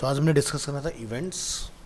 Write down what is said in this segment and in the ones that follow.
सो आज हमने डिस्कस करना था events.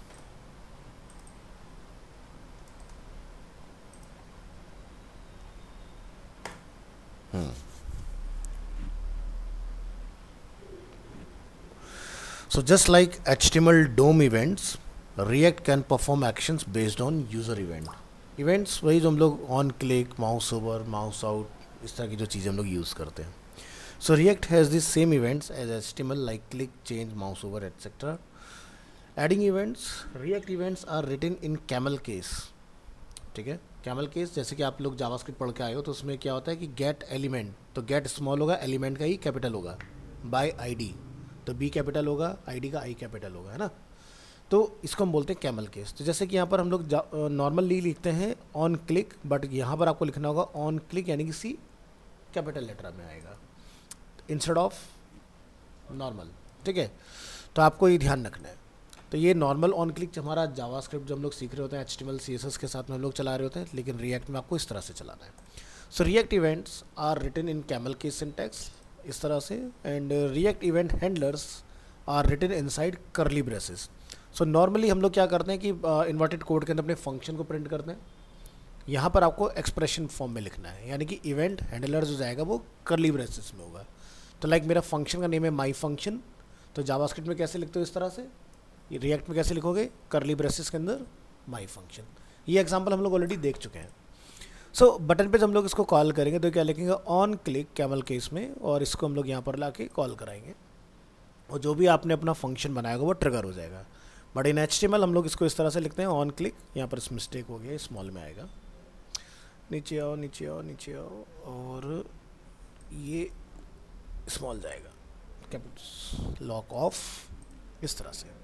So just like HTML DOM events, React can perform actions based on user event. Events वही जो हम लोग on click, mouse over, mouse out, इस तरह की जो चीज़ें हम लोग यूज़ करते हैं. So React has the same events as HTML like click, change, mouse over, etc. Adding events, React events are written in camel case. ठीक है, कैमल केस जैसे कि आप लोग जावास्क्रिप्ट पढ़ के आए हो तो उसमें क्या होता है कि गेट एलिमेंट, तो गेट स्मॉल होगा, एलिमेंट का ही कैपिटल होगा, बाय आईडी तो बी कैपिटल होगा, आईडी का आई कैपिटल होगा, है ना. तो इसको हम बोलते हैं कैमल केस. तो जैसे कि यहाँ पर हम लोग नॉर्मली लिखते हैं ऑन क्लिक, बट यहाँ पर आपको लिखना होगा ऑन क्लिक यानी कि सी कैपिटल लेटर में आएगा इंस्टेड ऑफ नॉर्मल. ठीक है, तो आपको ये ध्यान रखना है. तो ये नॉर्मल ऑन क्लिक हमारा जावास्क्रिप्ट जो हम लोग सीख रहे होते हैं HTML CSS के साथ में हम लोग चला रहे होते हैं, लेकिन रिएक्ट में आपको इस तरह से चलाना है. So react events are written in camel case syntax इस तरह से, and react event handlers are written inside curly braces. So normally हम लोग क्या करते हैं कि इन्वर्टेड कोड के अंदर अपने फंक्शन को प्रिंट करते हैं. यहाँ पर आपको एक्सप्रेशन फॉर्म में लिखना है, यानी कि इवेंट हैंडलर जो जाएगा वो कर्ली ब्रेसेस में होगा. तो लाइक मेरा फंक्शन का नेम है माई फंक्शन, तो जावास्क्रिप्ट में कैसे लिखते हो इस तरह से, ये रिएक्ट में कैसे लिखोगे कर्ली ब्रेसेस के अंदर माई फंक्शन. ये एग्जांपल हम लोग ऑलरेडी देख चुके हैं. सो बटन पे जब हम लोग इसको कॉल करेंगे तो क्या लिखेंगे ऑन क्लिक कैमल केस में, और इसको हम लोग यहाँ पर ला के कॉल कराएंगे और जो भी आपने अपना फंक्शन बनाएगा वो ट्रिगर हो जाएगा. बट इन HTML हम लोग इसको इस तरह से लिखते हैं ऑन क्लिक, यहाँ पर मिस्टेक हो गया, स्मॉल में आएगा, नीचे आओ नीचे आओ नीचे आओ, और ये स्मॉल जाएगा, कैपिटल लॉक ऑफ इस तरह से.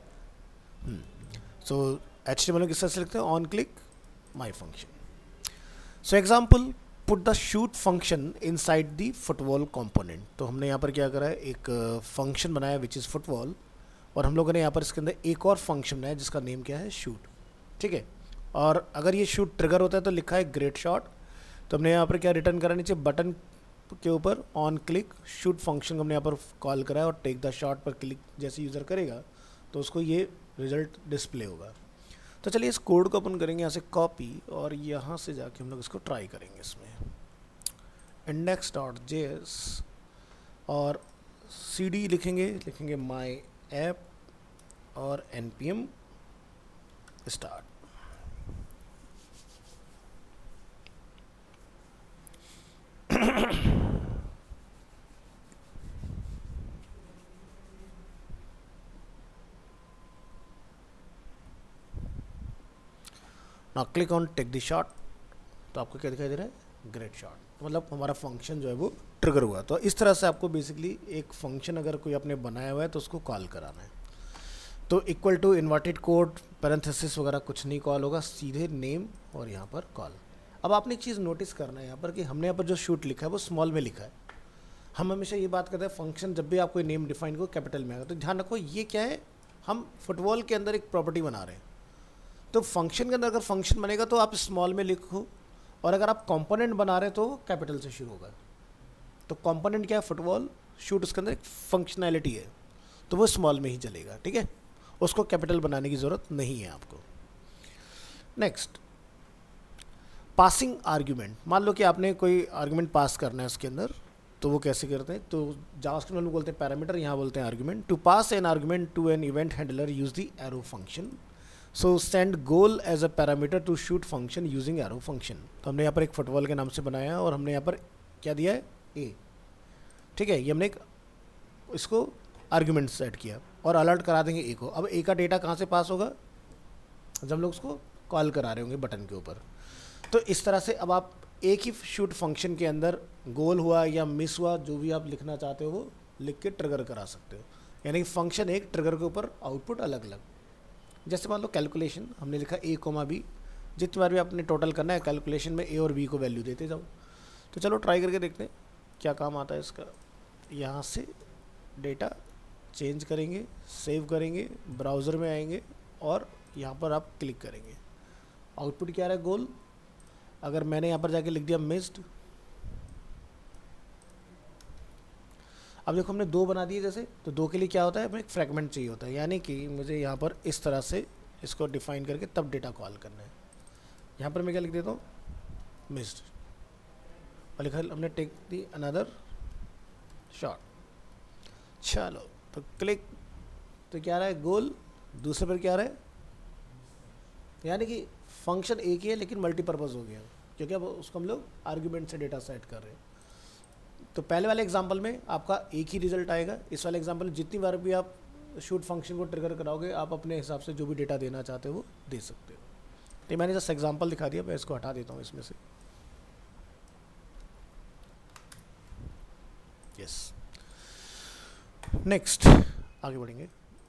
सो HTML किस तरह से लिखते हैं on click my function. So example, put the shoot function inside the football component. तो हमने यहाँ पर क्या करा है, एक फंक्शन बनाया विच इज़ फुटबॉल, और हम लोगों ने यहाँ पर इसके अंदर एक और फंक्शन बनाया जिसका नेम क्या है शूट. ठीक है, और अगर ये शूट ट्रिगर होता है तो लिखा है ग्रेट शॉट. तो हमने यहाँ पर क्या रिटर्न करा, नीचे बटन के ऊपर ऑन क्लिक शूट फंक्शन को हमने यहाँ पर कॉल करा है, और टेक द शॉट पर क्लिक जैसे यूज़र करेगा तो उसको ये रिजल्ट डिस्प्ले होगा. तो चलिए इस कोड को अपन करेंगे यहाँ से कॉपी, और यहाँ से जाके हम लोग इसको ट्राई करेंगे इसमें index.js, और cd लिखेंगे माई ऐप और npm स्टार्ट. ना click on take the shot, तो आपको क्या दिखाई दे रहा है ग्रेट शॉट, मतलब हमारा फंक्शन जो है वो ट्रिगर हुआ. तो इस तरह से आपको बेसिकली एक फंक्शन अगर कोई आपने बनाया हुआ है तो उसको कॉल कराना है. तो equal to inverted code parenthesis वगैरह कुछ नहीं कॉल होगा, सीधे नेम और यहाँ पर कॉल. अब आपने एक चीज़ नोटिस करना है यहाँ पर कि हमने यहाँ पर जो शूट लिखा है वो स्मॉल में लिखा है. हम हमेशा ये बात करते हैं फंक्शन जब भी आप कोई नेम डिफाइन करो कैपिटल में आएगा. तो ध्यान रखो ये क्या है, हम फुटबॉल के अंदर एक प्रॉपर्टी बना रहे हैं. तो फंक्शन के अंदर अगर फंक्शन बनेगा तो आप स्मॉल में लिखो, और अगर आप कंपोनेंट बना रहे हैं तो कैपिटल से शुरू होगा. तो कंपोनेंट क्या है, फुटबॉल, शूट उसके अंदर एक फंक्शनैलिटी है, तो वो स्मॉल में ही चलेगा. ठीक है, उसको कैपिटल बनाने की ज़रूरत नहीं है आपको. Next, passing argument. मान लो कि आपने कोई आर्ग्यूमेंट पास करना है उसके अंदर, तो वो कैसे करते हैं, तो जावास्क्रिप्ट में बोलते हैं पैरामीटर, यहाँ बोलते हैं argument. To pass an argument to an event handler use the arrow function. So send goal as a parameter to shoot function using arrow function. तो हमने यहाँ पर एक फुटबॉल के नाम से बनाया और हमने यहाँ पर क्या दिया है ए. ठीक है, ये हमने एक इसको आर्ग्यूमेंट सेट किया और अलर्ट करा देंगे ए को. अब ए का डेटा कहाँ से पास होगा, जब हम लोग उसको कॉल करा रहे होंगे बटन के ऊपर. तो इस तरह से अब आप एक ही शूट फंक्शन के अंदर गोल हुआ या मिस हुआ जो भी आप लिखना चाहते हो वो लिख के ट्रिगर करा सकते हो. यानी कि फंक्शन एक ट्रिगर के ऊपर आउटपुट अलग अलग. जैसे मान लो कैलकुलेशन, हमने लिखा ए कोमा बी, जितनी बार भी आपने टोटल करना है कैलकुलेशन में ए और बी को वैल्यू देते जाओ. तो चलो ट्राई करके देखते हैं क्या काम आता है इसका. यहाँ से डेटा चेंज करेंगे, सेव करेंगे, ब्राउज़र में आएंगे और यहाँ पर आप क्लिक करेंगे. आउटपुट क्या आ रहा है, गोल. अगर मैंने यहाँ पर जाके लिख दिया मिस्ड, अब देखो हमने 2 बना दिए जैसे, तो 2 के लिए क्या होता है, हमें एक फ्रेगमेंट चाहिए होता है, यानी कि मुझे यहाँ पर इस तरह से इसको डिफाइन करके तब डेटा कॉल करना है। यहाँ पर मैं क्या लिख देता हूँ, मिस्ड, और लिखा हमने टेक दी अनदर शॉट। चलो तो क्लिक, तो क्या रहा है गोल, दूसरे पर क्या रहा है, यानी कि फंक्शन एक ही है लेकिन मल्टीपर्पज़ हो गया, क्योंकि अब उसको हम लोग आर्ग्यूमेंट से डेटा सेट कर रहे हैं। तो पहले वाले एग्जांपल में आपका एक ही रिजल्ट आएगा, इस वाले एग्जांपल में जितनी बार भी आप शूट फंक्शन को ट्रिगर कराओगे आप अपने हिसाब से जो भी डेटा देना चाहते हो वो दे सकते हो। तो मैंने जस्ट एग्जांपल दिखा दिया, मैं इसको हटा देता हूँ इसमें से। यस, नेक्स्ट आगे बढ़ेंगे,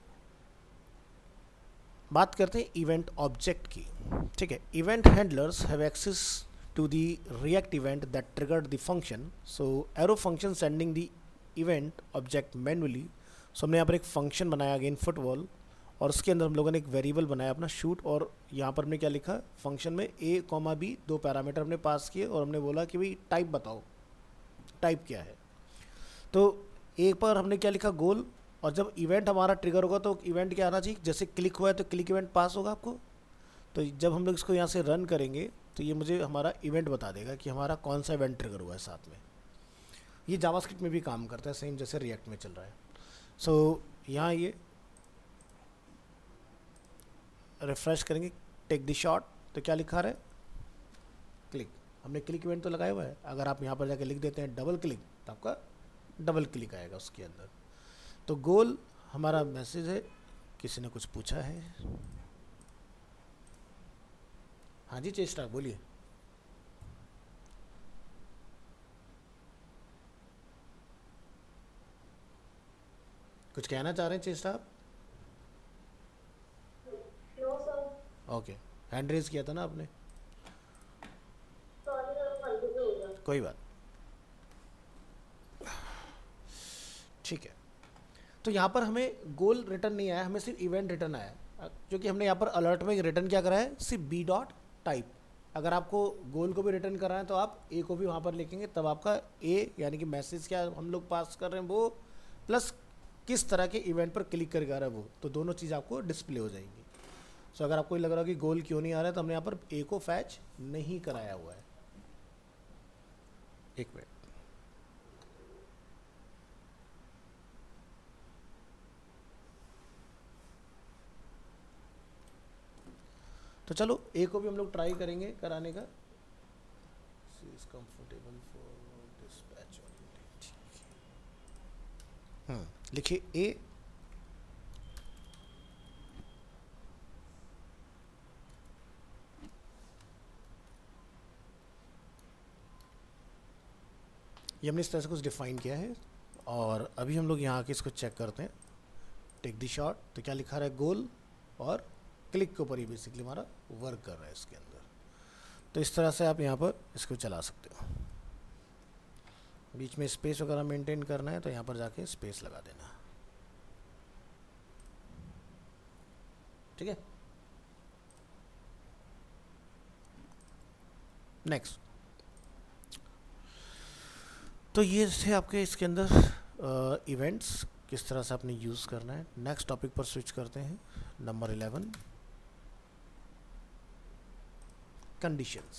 बात करते हैं इवेंट ऑब्जेक्ट की। ठीक है, event handlers have access to the React event that triggered the function. So arrow function sending the event object manually. So हमने यहाँ पर एक फंक्शन बनाया अगेन फुटबॉल, और उसके अंदर हम लोगों ने एक वेरिएबल बनाया अपना शूट, और यहाँ पर हमने क्या लिखा, फंक्शन में a, b 2 पैरामीटर हमने पास किए, और हमने बोला कि भाई टाइप बताओ, टाइप क्या है। तो एक पर हमने क्या लिखा, गोल, और जब इवेंट हमारा ट्रिगर होगा तो इवेंट क्या आना चाहिए, जैसे क्लिक हुआ है तो क्लिक इवेंट पास होगा आपको। तो जब हम लोग इसको यहाँ से रन करेंगे तो ये मुझे हमारा इवेंट बता देगा कि हमारा कौन सा इवेंट ट्रिगर हुआ है साथ में। ये जावास्क्रिप्ट में भी काम करता है सेम जैसे रिएक्ट में चल रहा है। सो यहाँ ये रिफ्रेश करेंगे, टेक द शॉट, तो क्या लिखा रहा है, क्लिक, हमने क्लिक इवेंट तो लगाया हुआ है। अगर आप यहाँ पर जाके लिख देते हैं डबल क्लिक तो आपका डबल क्लिक आएगा उसके अंदर। तो गोल हमारा मैसेज है, किसी ने कुछ पूछा है, हाँ जी चेष्टा बोलिए। कुछ कहना चाह रहे हैं चेष्टा आप? No sir. Okay, hand raise किया था ना आपने, सॉरी सर, गलती से हो गया। कोई बात, ठीक है। तो यहाँ पर हमें गोल रिटर्न नहीं आया, हमें सिर्फ इवेंट रिटर्न आया, क्योंकि हमने यहाँ पर अलर्ट में रिटर्न क्या करा है, सिर्फ बी डॉट टाइप। अगर आपको गोल को भी रिटर्न करना है तो आप ए को भी वहाँ पर लिखेंगे, तब आपका ए यानी कि मैसेज क्या हम लोग पास कर रहे हैं वो, प्लस किस तरह के इवेंट पर क्लिक कर रहा है वो, तो दोनों चीज़ आपको डिस्प्ले हो जाएंगी। सो अगर आपको लग रहा है कि गोल क्यों नहीं आ रहा है, तो हमने यहाँ पर ए को फैच नहीं कराया हुआ है। एक मिनट, तो चलो ए को भी हम लोग ट्राई करेंगे कराने का। कंफर्टेबल फॉर डिस्पैच, लिखिए ए, ये हमने इस तरह से कुछ डिफाइन किया है। और अभी हम लोग यहाँ आके इसको चेक करते हैं, टेक द शॉट, तो क्या लिखा रहा है, गोल और क्लिक के ऊपर ही बेसिकली हमारा वर्क कर रहा है इसके अंदर। तो इस तरह से आप यहाँ पर इसको चला सकते हो। बीच में स्पेस वगैरह मेंटेन करना है तो यहाँ पर जाके स्पेस लगा देना, ठीक है। नेक्स्ट, तो ये थे आपके इसके अंदर इवेंट्स, किस तरह से आपने यूज़ करना है। नेक्स्ट टॉपिक पर स्विच करते हैं, नंबर 11, कंडीशंस।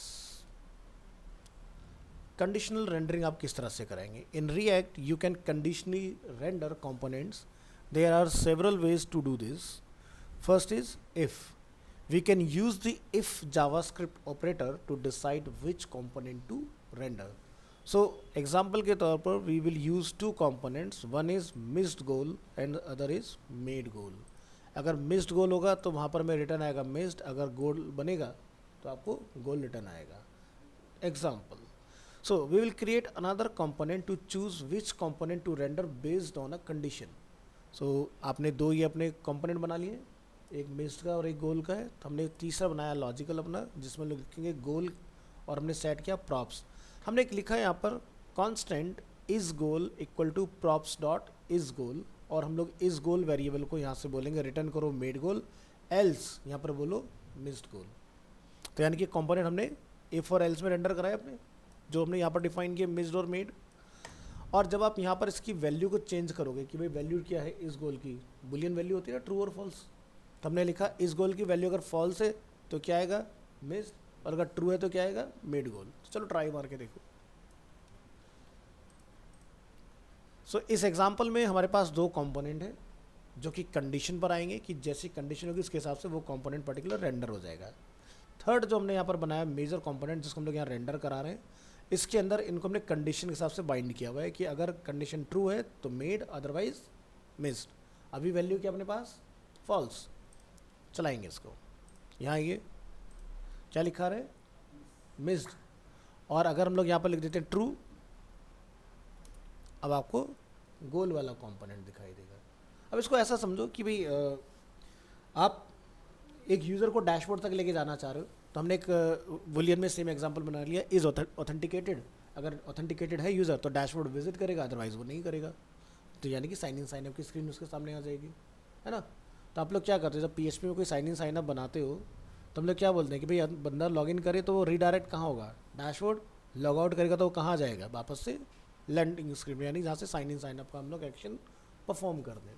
कंडीशनल रेंडरिंग आप किस तरह से कराएंगे। In react you can conditionally render components, there are several ways to do this. First is if, we can use the if JavaScript operator to decide which component to render. So example के तौर पर we will use 2 components, one is missed goal and other is made goal. अगर missed गोल होगा तो वहाँ पर मैं return आएगा मिस्ड, अगर गोल बनेगा तो आपको गोल रिटर्न आएगा। Example, so we will create another component to choose which component to render based on a condition. So आपने 2 ये अपने कंपोनेंट बना लिए, एक मिस्ड का और एक गोल का है। तो हमने तीसरा बनाया लॉजिकल अपना, जिसमें लोग लिखेंगे गोल, और हमने सेट किया प्रॉप्स। हमने एक लिखा है यहाँ पर constant is goal equal to props dot is goal, और हम लोग इज गोल वेरिएबल को यहाँ से बोलेंगे रिटर्न करो मेड गोल, एल्स यहाँ पर बोलो मिस्ड गोल। तो यानी कि कंपोनेंट हमने इफ और एल्स में रेंडर कराया अपने, जो हमने यहाँ पर डिफाइन किया मिस्ड और मेड। और जब आप यहाँ पर इसकी वैल्यू को चेंज करोगे कि भाई वैल्यू क्या है इस गोल की, बुलियन वैल्यू होती है ना, ट्रू और फॉल्स, तो हमने लिखा इस गोल की वैल्यू अगर फॉल्स है तो क्या आएगा, मिस्ड, और अगर ट्रू है तो क्या आएगा, मेड गोल। तो चलो ट्राई मार के देखो। सो इस एग्जांपल में हमारे पास दो कंपोनेंट है जो कि कंडीशन पर आएंगे कि जैसी कंडीशन होगी उसके हिसाब से वो कंपोनेंट पर्टिकुलर रेंडर हो जाएगा। थर्ड जो हमने यहाँ पर बनाया मेजर कंपोनेंट जिसको हम लोग यहाँ रेंडर करा रहे हैं, इसके अंदर इनको हमने कंडीशन के हिसाब से बाइंड किया हुआ है कि अगर कंडीशन ट्रू है तो मेड, अदरवाइज मिस्ड। अभी वैल्यू क्या अपने पास, फॉल्स। चलाएंगे इसको, यहाँ ये क्या लिखा रहे, मिस्ड। और अगर हम लोग यहाँ पर लिख देते हैं ट्रू, अब आपको गोल वाला कंपोनेंट दिखाई देगा। अब इसको ऐसा समझो कि भाई आप एक यूज़र को डैशबोर्ड तक लेके जाना चाह रहे हो, तो हमने एक बुलियन में सेम एग्जांपल बना लिया, इज़ ऑथेंटिकेटेड। अगर ऑथेंटिकेटेड है यूज़र तो डैशबोर्ड विजिट करेगा, अदरवाइज वो नहीं करेगा। तो यानी कि साइन इन साइन अप की स्क्रीन उसके सामने आ जाएगी, है ना। तो आप लोग क्या करते हो, जब PHP में कोई साइन इन साइन अप बनाते हो तो हम लोग क्या बोलते हैं कि भाई बंदा लॉगिन करे तो वो रीडायरेक्ट कहाँ होगा, डैशबोर्ड। लॉग आउट करेगा तो वो कहाँ जाएगा, वापस से लैंडिंग स्क्रीन में, यानी जहाँ से साइन इन साइन अप का हम लोग एक्शन परफॉर्म कर दें।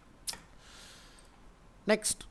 नेक्स्ट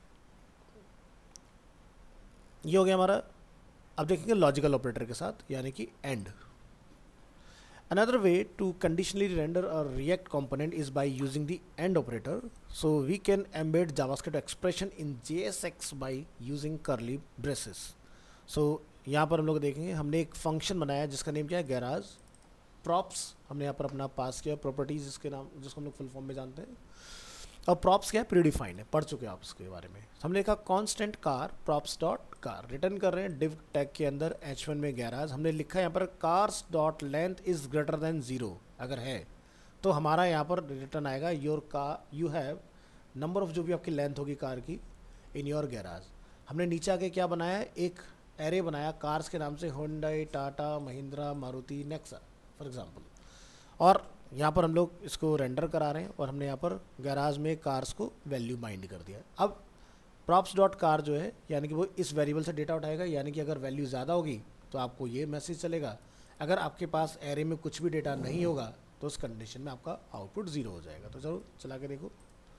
ये हो गया हमारा। अब देखेंगे लॉजिकल ऑपरेटर के साथ, यानी कि and. Another way to conditionally render a react component is by using the and operator. So we can embed JavaScript expression in JSX by using curly braces. So यहाँ पर हम लोग देखेंगे हमने एक फंक्शन बनाया जिसका नेम क्या है, गैराज। प्रॉप्स हमने यहाँ पर अपना पास किया, प्रॉपर्टीज जिसके नाम, जिसको हम लोग फुल फॉर्म में जानते हैं। और प्रॉप्स क्या है, प्रीडिफाइंड है, पढ़ चुके हैं आप इसके बारे में। हमने लिखा constant car props dot car, return कर रहे हैं डिव टैग के अंदर H1 में गैराज। हमने लिखा यहाँ पर cars dot length is greater than 0, अगर है तो हमारा यहाँ पर रिटर्न आएगा your car, you have number of जो भी आपकी लेंथ होगी कार की इन योर गैराज। हमने नीचे आके क्या बनाया है, एक एरे बनाया कार्स के नाम से, Hyundai, Tata, Mahindra, Maruti, Nexa for example. और यहाँ पर हम लोग इसको रेंडर करा रहे हैं और हमने यहाँ पर गैराज में कार्स को वैल्यू बाइंड कर दिया। अब प्रॉप्स डॉट कार जो है यानी कि वो इस वेरिएबल से डेटा उठाएगा, यानी कि अगर वैल्यू ज़्यादा होगी तो आपको ये मैसेज चलेगा, अगर आपके पास एरे में कुछ भी डेटा नहीं होगा तो उस कंडीशन में आपका आउटपुट 0 हो जाएगा। तो चलो चला के देखो,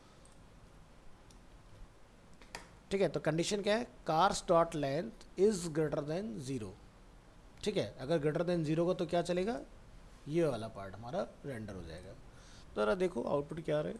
ठीक है। तो कंडीशन क्या है, cars dot length is greater than 0, ठीक है। अगर ग्रेटर देन 0 का तो क्या चलेगा, ये वाला पार्ट हमारा रेंडर हो जाएगा। तो ज़रा देखो आउटपुट क्या आ रहा है,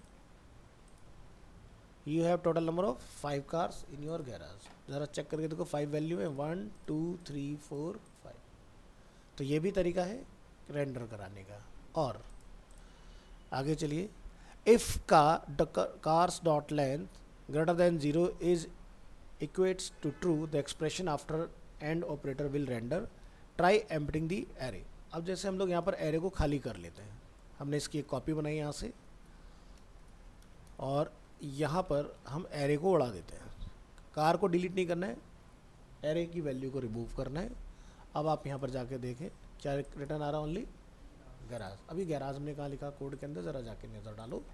you have total number of 5 cars in your garage. ज़रा चेक करके देखो 5 वैल्यू है, 1 2 3 4 5। तो ये भी तरीका है रेंडर कराने का। और आगे चलिए, if cars dot length greater than 0 is equates to true, the expression after and operator will render, try emptying the array. अब जैसे हम लोग यहाँ पर एरे को खाली कर लेते हैं, हमने इसकी एक कॉपी बनाई यहाँ से और यहाँ पर हम एरे को उड़ा देते हैं। कार को डिलीट नहीं करना है, एरे की वैल्यू को रिमूव करना है। अब आप यहाँ पर जाके देखें क्या रिटर्न आ रहा है, ओनली गैराज। अभी गैराज हमने कहाँ लिखा कोड के अंदर, ज़रा जाके नज़र डालो,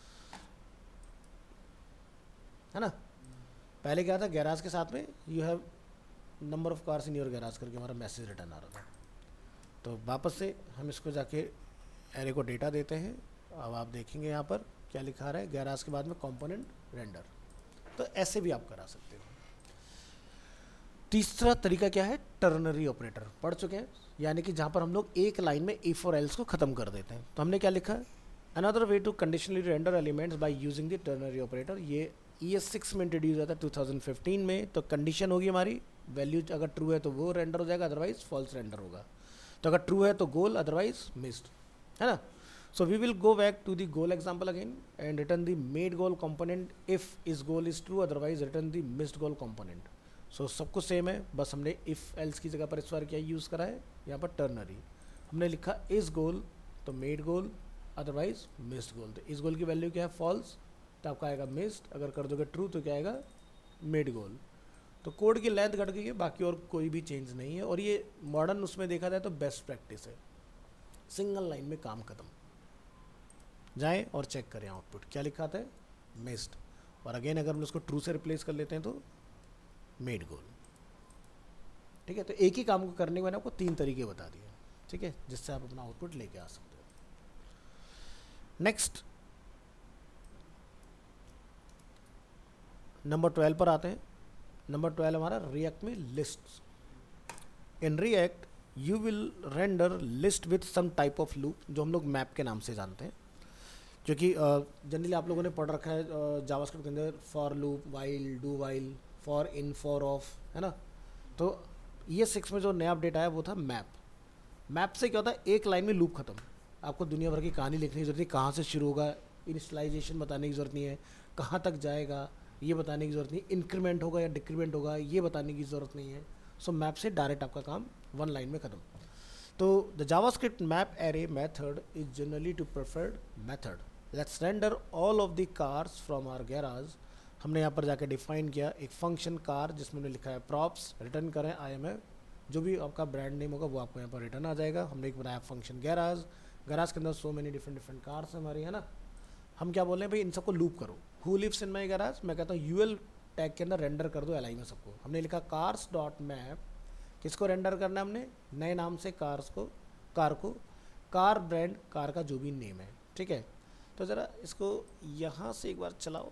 है ना। पहले क्या था, गैराज के साथ में you have number of cars in your garage करके हमारा मैसेज रिटर्न आ रहा था। तो वापस से हम इसको जाके एरे को डेटा देते हैं। अब आप देखेंगे यहाँ पर क्या लिखा रहा है, गैराज के बाद में कंपोनेंट रेंडर। तो ऐसे भी आप करा सकते हो। तीसरा तरीका क्या है, टर्नरी ऑपरेटर, पढ़ चुके हैं, यानी कि जहाँ पर हम लोग एक लाइन में इफ और एल्स को ख़त्म कर देते हैं। तो हमने क्या लिखा, another way to conditionally render elements by using the ternary operator. ये ES6 में इंट्रोड्यूस हुआ था 2015 में। तो कंडीशन होगी हमारी, वैल्यू अगर ट्रू है तो वो रेंडर हो जाएगा, अदरवाइज फॉल्स रेंडर होगा। तो अगर ट्रू है तो गोल, अदरवाइज मिस्ड, है ना। So we will go back to the goal example again and return the made goal component if is goal is true, otherwise return the missed goal component. So सब कुछ same है, बस हमने if else की जगह पर इस बार क्या यूज़ करा है, यहाँ पर टर्नरी। हमने लिखा इस गोल तो made goal, otherwise missed goal. तो इस गोल की वैल्यू क्या है, फॉल्स, तो आपका आएगा मिस्ड। अगर कर दोगे ट्रू तो क्या आएगा, मेड गोल। तो कोड की लेंथ घट गई है, बाकी और कोई भी चेंज नहीं है। और ये मॉडर्न उसमें देखा जाए तो बेस्ट प्रैक्टिस है, सिंगल लाइन में काम खत्म। जाएं और चेक करें आउटपुट क्या लिखा था है, मिस्ड। और अगेन अगर हम उसको ट्रू से रिप्लेस कर लेते हैं तो मेड गोल। ठीक है, तो एक ही काम को करने के मैंने आपको 3 तरीके बता दिए, ठीक है, जिससे आप अपना आउटपुट लेके आ सकते हो। नेक्स्ट नंबर 12 पर आते हैं। नंबर 12 हमारा रिएक्ट में list. In react you will render list with some type of loop, जो हम लोग मैप के नाम से जानते हैं, क्योंकि जनरली आप लोगों ने पढ़ रखा है जावास्क्रिप्ट के अंदर for loop, while, do while, for in, for of, है ना। तो ये 6 में जो नया अपडेट आया वो था मैप। मैप से क्या होता है, एक लाइन में लूप खत्म। आपको दुनिया भर की कहानी लिखने की जरूरत नहीं, कहाँ से शुरू होगा, इनिशियलाइजेशन बताने की ज़रूरत नहीं है, कहाँ तक जाएगा ये बताने की ज़रूरत नहीं, इंक्रीमेंट होगा या डिक्रीमेंट होगा ये बताने की ज़रूरत नहीं है। सो मैप से डायरेक्ट आपका काम वन लाइन में ख़त्म। तो the JavaScript map array method is generally to preferred method. Let's render all of the cars from our garage. हमने यहाँ पर जाकर डिफाइन किया एक फंक्शन कार, जिसमें हमने लिखा है प्रॉप्स, रिटर्न करें IMF, जो भी आपका ब्रांड नेम होगा वो आपको यहाँ पर रिटर्न आ जाएगा। हमने एक बनाया फंक्शन गैराज, गैराज के अंदर सो मेनी डिफरेंट कार्स हमारी, है ना। हम क्या बोल रहे हैं भाई, इन सबको लूप करो। Who lives in my garage, मैं कहता हूँ UL टैग के अंदर रेंडर कर दो LI में सबको। हमने लिखा कार्स डॉट मैप, किसको रेंडर करना है हमने, नए नाम से कार्स को, कार ब्रांड, कार का जो भी नेम है, ठीक है। तो ज़रा इसको यहाँ से एक बार चलाओ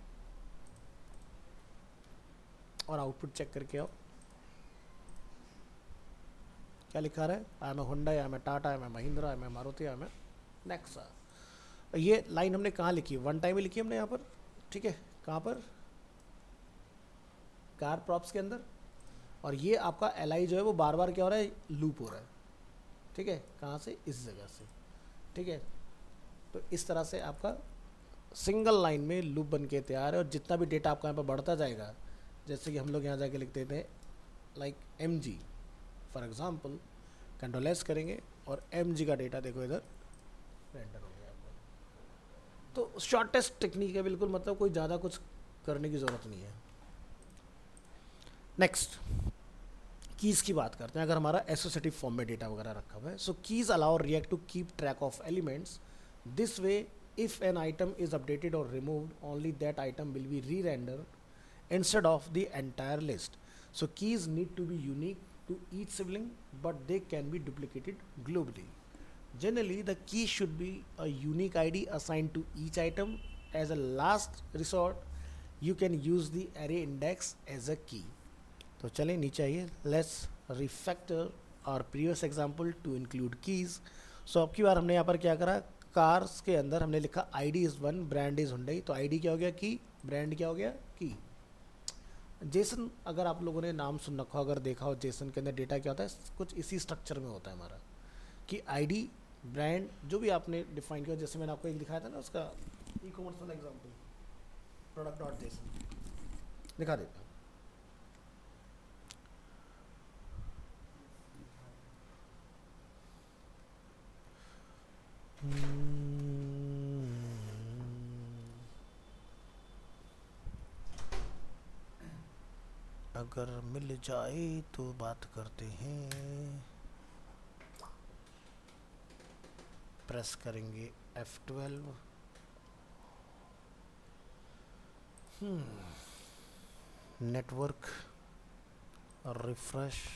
और आउटपुट चेक करके आओ क्या लिखा रहा है। I am a Hyundai, I am a Tata, I am a Mahindra, I am a Maruti, I am a Nexa. ये लाइन हमने कहाँ लिखी, वन टाइम ही लिखी हमने यहाँ पर, ठीक है। कहाँ पर, कार प्रॉप्स के अंदर। और ये आपका LI जो है वो बार बार क्या हो रहा है, लूप हो रहा है, ठीक है। कहाँ से, इस जगह से, ठीक है। तो इस तरह से आपका सिंगल लाइन में लूप बन के तैयार है। और जितना भी डेटा आपका यहाँ पर बढ़ता जाएगा, जैसे कि हम लोग यहाँ जाके लिख देते हैं like MG for example, control S करेंगे और MG का डेटा देखो इधर रेंडर हो गया आपको। तो शॉर्टेस्ट टेक्निक है बिल्कुल, मतलब कोई ज़्यादा कुछ करने की ज़रूरत नहीं है। नेक्स्ट कीज़ की बात करते हैं। अगर हमारा एसोसिएटिव फॉर्म में डेटा वगैरह रखा हुआ है, so keys allow React to keep track of elements. This way if an item is updated और removed, only that item will be re render instead of the entire list. So keys need to be unique to each sibling, but they can be duplicated globally. Generally, the key should be a unique ID assigned to each item. As a last resort, you can use the array index as a key. तो चलें नीचे आइए, let's refactor our previous example to include keys. So अब की बार हमने यहाँ पर क्या करा, कार्स के अंदर हमने लिखा ID is 1, brand is Hyundai. तो ID क्या हो गया, की, ब्रांड क्या हो गया, की। जेसन, अगर आप लोगों ने नाम सुन रखा हो, अगर देखा हो, जेसन के अंदर डेटा क्या होता है, कुछ इसी स्ट्रक्चर में होता है हमारा, कि आईडी, ब्रांड, जो भी आपने डिफाइन किया। जैसे मैंने आपको एक दिखाया था ना उसका ई-कॉमर्स वाला एग्जांपल, प्रोडक्ट डॉट जेसन, दिखा देता हूँ। अगर मिल जाए तो बात करते हैं। प्रेस करेंगे F12। Network refresh.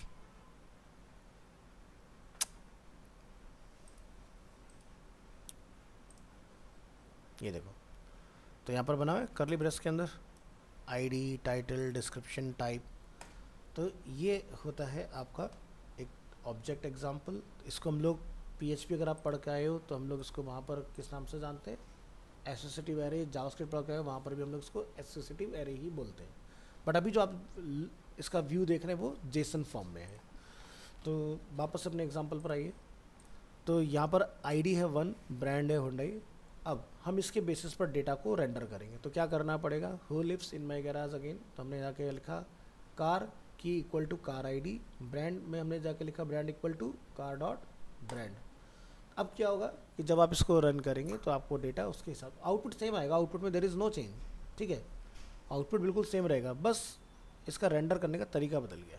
ये देखो, तो यहाँ पर बना हुआ है करली ब्रेस के अंदर आईडी, टाइटल, डिस्क्रिप्शन, टाइप। तो ये होता है आपका एक ऑब्जेक्ट एग्जांपल। इसको हम लोग PHP अगर आप पढ़ के आए हो तो हम लोग इसको वहाँ पर किस नाम से जानते हैं, एसोसिएटिव एरे। जावास्क्रिप्ट पढ़ के आए हो वहाँ पर भी हम लोग इसको एसोसिएटिव एरे ही बोलते हैं। बट अभी जो आप इसका व्यू देख रहे हैं वो जेसन फॉर्म में है। तो वापस अपने एग्जाम्पल पर आइए। तो यहाँ पर ID है 1, ब्रांड है हुंडई। अब हम इसके बेसिस पर डेटा को रेंडर करेंगे। तो क्या करना पड़ेगा, who lives in my garage again. तो हमने जाके लिखा कार की equal to car ID, brand में हमने जाके लिखा brand equal to car dot brand. अब क्या होगा कि जब आप इसको रन करेंगे तो आपको डेटा उसके हिसाब, आउटपुट सेम आएगा। आउटपुट में देयर इज़ नो चेंज, ठीक है, आउटपुट बिल्कुल सेम रहेगा, बस इसका रेंडर करने का तरीका बदल गया।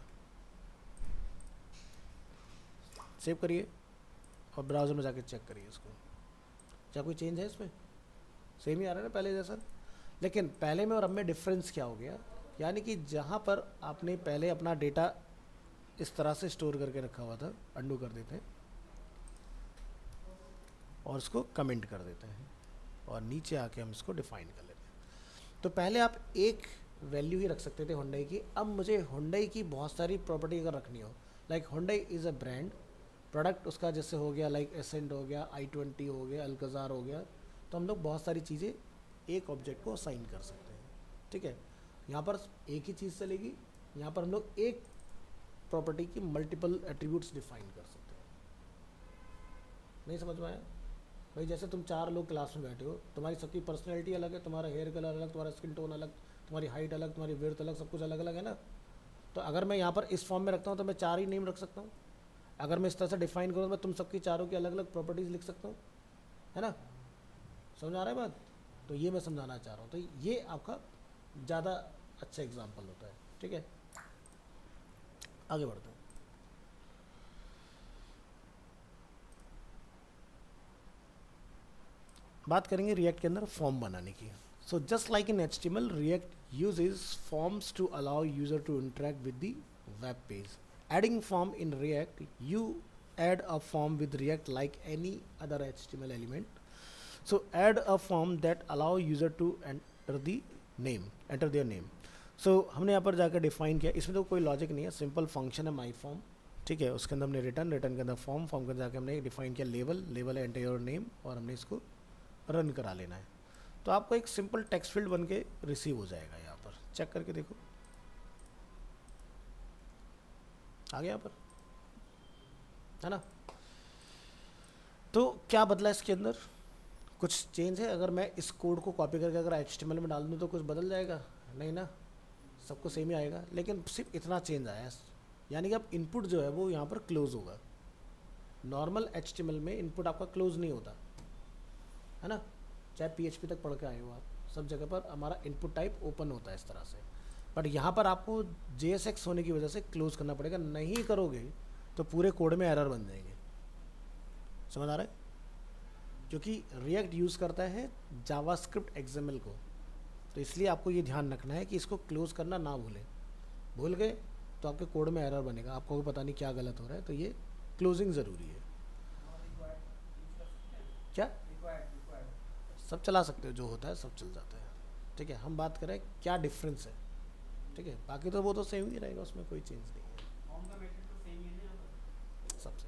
सेव करिए और ब्राउज़र में जाके चेक करिए इसको, क्या कोई चेंज है इसमें, सेम ही आ रहा है ना पहले जैसा। लेकिन पहले में और अब में डिफरेंस क्या हो गया, यानी कि जहाँ पर आपने पहले अपना डेटा इस तरह से स्टोर करके रखा हुआ था, अंडू कर देते हैं और इसको कमेंट कर देते हैं। और नीचे आके हम इसको डिफाइन कर लेते हैं। तो पहले आप एक वैल्यू ही रख सकते थे हुंडई की, अब मुझे हुंडई की बहुत सारी प्रॉपर्टी अगर रखनी हो, like Hyundai is a brand, product उसका जैसे हो गया लाइक एसेंट हो गया, i20 हो गया, अल्कज़ार हो गया, तो हम लोग बहुत सारी चीज़ें एक ऑब्जेक्ट को असाइन कर सकते हैं। ठीक है, यहाँ पर एक ही चीज़ चलेगी, यहाँ पर हम लोग एक प्रॉपर्टी की मल्टीपल एट्रीब्यूट्स डिफाइन कर सकते हैं। नहीं समझ में आया भाई? जैसे तुम 4 लोग क्लास में बैठे हो, तुम्हारी सबकी पर्सनैलिटी अलग है, तुम्हारा हेयर कलर अलग, तुम्हारा स्किन टोन अलग, तुम्हारी हाइट अलग, तुम्हारी विड्थ अलग, सब कुछ अलग अलग है ना। तो अगर मैं यहाँ पर इस फॉर्म में रखता हूँ तो मैं 4 ही नेम रख सकता हूँ। अगर मैं इस तरह से डिफाइन करूँ तो मैं तुम सबकी चारों की अलग अलग प्रॉपर्टीज़ लिख सकता हूँ, है ना। समझ आ रहा है बात? तो ये मैं समझाना चाह रहा हूँ। तो ये आपका ज़्यादा अच्छा एग्जाम्पल होता है। ठीक है, आगे बढ़ते हैं। बात करेंगे रिएक्ट के अंदर फॉर्म बनाने की। So just like in HTML, React uses forms to allow user to interact with the web page. Adding form in React, you add a form with React like any other HTML element. So add a form that allow user to enter their name. So हमने यहाँ पर जाकर define किया, इसमें तो कोई logic नहीं है, सिंपल फंक्शन है माई फॉर्म। ठीक है, उसके अंदर हमने रिटर्न के अंदर फॉर्म के अंदर जाकर हमने डिफाइन किया लेवल है एंटर योर नेम, और हमने इसको रन करा लेना है। तो आपको एक सिंपल टेक्स्ट फील्ड बन के रिसीव हो जाएगा। यहाँ पर चेक करके देखो, आ गया यहाँ पर, है ना। तो क्या बदला इसके अंदर? कुछ चेंज है? अगर मैं इस कोड को कॉपी करके अगर HTML में डाल दूँ तो कुछ बदल जाएगा? नहीं ना, सबको सेम ही आएगा। लेकिन सिर्फ इतना चेंज आया है, यानी कि अब इनपुट जो है वो यहाँ पर क्लोज होगा। नॉर्मल HTML में इनपुट आपका क्लोज नहीं होता, है ना। चाहे PHP तक पढ़ के आए हो आप, सब जगह पर हमारा इनपुट टाइप ओपन होता है इस तरह से। बट यहाँ पर आपको JSX होने की वजह से क्लोज करना पड़ेगा, नहीं करोगे तो पूरे कोड में एरर बन जाएंगे। समझ आ रहा है? क्योंकि रिएक्ट यूज़ करता है जावास्क्रिप्ट XML को, तो इसलिए आपको ये ध्यान रखना है कि इसको क्लोज करना ना भूलें। भूल गए तो आपके कोड में एरर बनेगा, आपको भी पता नहीं क्या गलत हो रहा है। तो ये क्लोजिंग ज़रूरी है। क्या सब चला सकते हो, जो होता है सब चल जाता है। ठीक है, हम बात करें क्या डिफरेंस है। ठीक है, बाकी तो वो तो सेम ही रहेगा, उसमें कोई चेंज नहीं है, सबसे।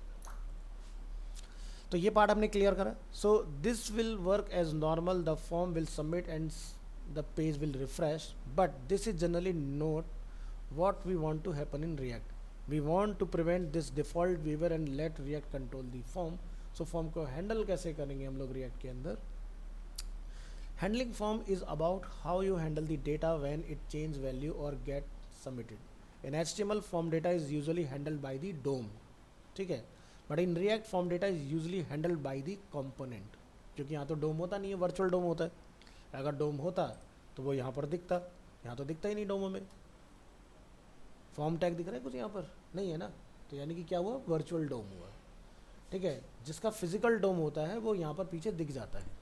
तो ये पार्ट हमने क्लियर करा। So this will work as normal, the form will submit and the page will refresh, but this is generally not what we want to happen in React. We want to prevent this default behavior and let React control the form. So form को handle कैसे करेंगे हम लोग React के अंदर? Handling form is about how you handle the data when it change value or get submitted. In HTML, form data is usually handled by the DOM. ठीक है, but in React, form data is usually handled by the component. क्योंकि यहाँ तो DOM होता नहीं है, virtual DOM होता है। अगर DOM होता तो वो यहाँ पर दिखता, यहाँ तो दिखता ही नहीं DOM में। फॉर्म टैग दिख रहा है कुछ यहाँ पर? नहीं है ना। तो यानी कि क्या हुआ? वर्चुअल डोम हुआ। ठीक है, जिसका फिजिकल डोम होता है वो यहाँ पर पीछे दिख जाता है।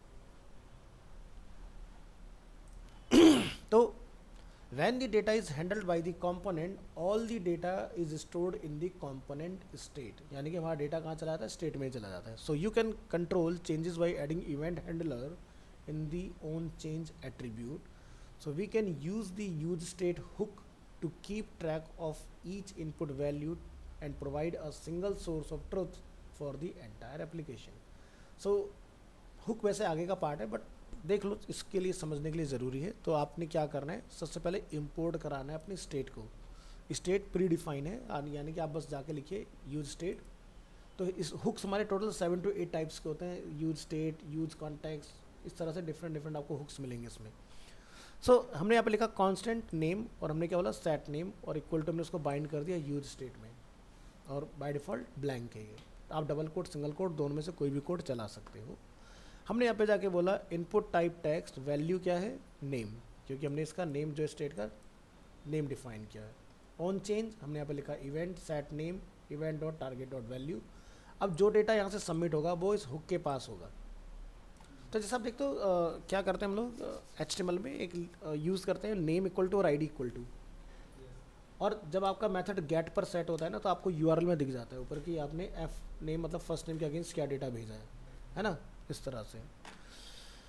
तो when the data is handled by the component, all the data is stored in the component state, यानी कि हमारा डेटा कहाँ चला जाता है? स्टेट में चला जाता है। So you can control changes by adding event handler in the on change attribute. So we can use the use state hook to keep track of each input value and provide a single source of truth for the entire application. So hook वैसे आगे का part है, but देख लो, इसके लिए समझने के लिए ज़रूरी है। तो आपने क्या करना है? सबसे पहले इंपोर्ट कराना है अपनी स्टेट को। स्टेट प्री डिफाइन है, यानी कि आप बस जाके लिखिए यूज स्टेट। तो इस हुक्स हमारे टोटल 7 to 8 टाइप्स के होते हैं, यूज स्टेट, यूज कॉन्टेक्स्ट, इस तरह से डिफरेंट आपको हुक्स मिलेंगे इसमें। सो हमने यहाँ पे लिखा कांस्टेंट नेम, और हमने क्या बोला? सेट नेम, और इक्वल टू हमने उसको बाइंड कर दिया यूज स्टेट में, और बाय डिफ़ॉल्ट ब्लैंक है ये। आप डबल कोट, सिंगल कोट, दोनों में से कोई भी कोड चला सकते हो। हमने यहाँ पे जाके बोला इनपुट टाइप टेक्स्ट, वैल्यू क्या है? नेम, क्योंकि हमने इसका नेम जो स्टेट का नेम डिफाइन किया है। ऑन चेंज हमने यहाँ पे लिखा event set name event dot target dot value. अब जो डेटा यहाँ से सबमिट होगा वो इस हुक के पास होगा। तो जैसे आप देखते हो क्या करते हैं हम लोग HTML में एक यूज़ करते हैं नेम इक्वल टू और ID इक्वल टू, और जब आपका मेथड गेट पर सेट होता है ना, तो आपको URL में दिख जाता है ऊपर कि आपने नेम मतलब फर्स्ट नेम के अगेंस्ट क्या डेटा भेजा है ना, इस तरह से।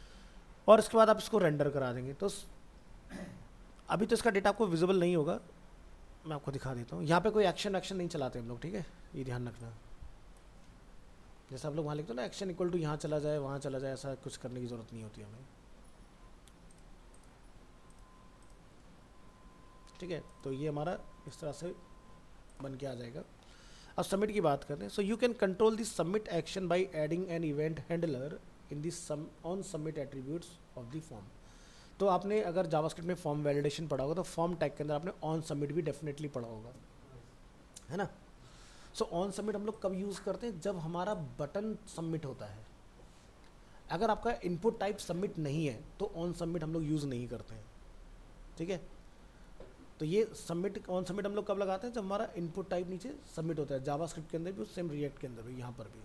और इसके बाद आप इसको रेंडर करा देंगे। तो अभी तो इसका डेटा आपको विजिबल नहीं होगा, मैं आपको दिखा देता हूँ। यहाँ पे कोई एक्शन नहीं चलाते हम लोग, ठीक है, ये ध्यान रखना। जैसे आप लोग वहाँ लिखते हो ना एक्शन इक्वल टू यहाँ चला जाए वहाँ चला जाए, ऐसा कुछ करने की ज़रूरत नहीं होती हमें, ठीक है। तो ये हमारा इस तरह से बन के आ जाएगा। अब सबमिट की बात करते हैं। So you can control the submit action by adding an event handler in the on submit attributes of the form. तो आपने अगर जावास्क्रिप्ट में फॉर्म वैलिडेशन पढ़ा होगा तो फॉर्म टैग के अंदर आपने ऑन सबमिट भी डेफिनेटली पढ़ा होगा, है ना। सो ऑन सबमिट हम लोग कब यूज़ करते हैं, जब हमारा बटन सबमिट होता है। अगर आपका इनपुट टाइप सबमिट नहीं है तो ऑन सबमिट हम लोग यूज़ नहीं करते हैं, ठीक है। तो ये सबमिट ऑन सबमिट हम लोग कब लगाते हैं, जब हमारा इनपुट टाइप नीचे सबमिट होता है, जावास्क्रिप्ट के अंदर भी, सेम रिएक्ट के अंदर भी, यहाँ पर भी।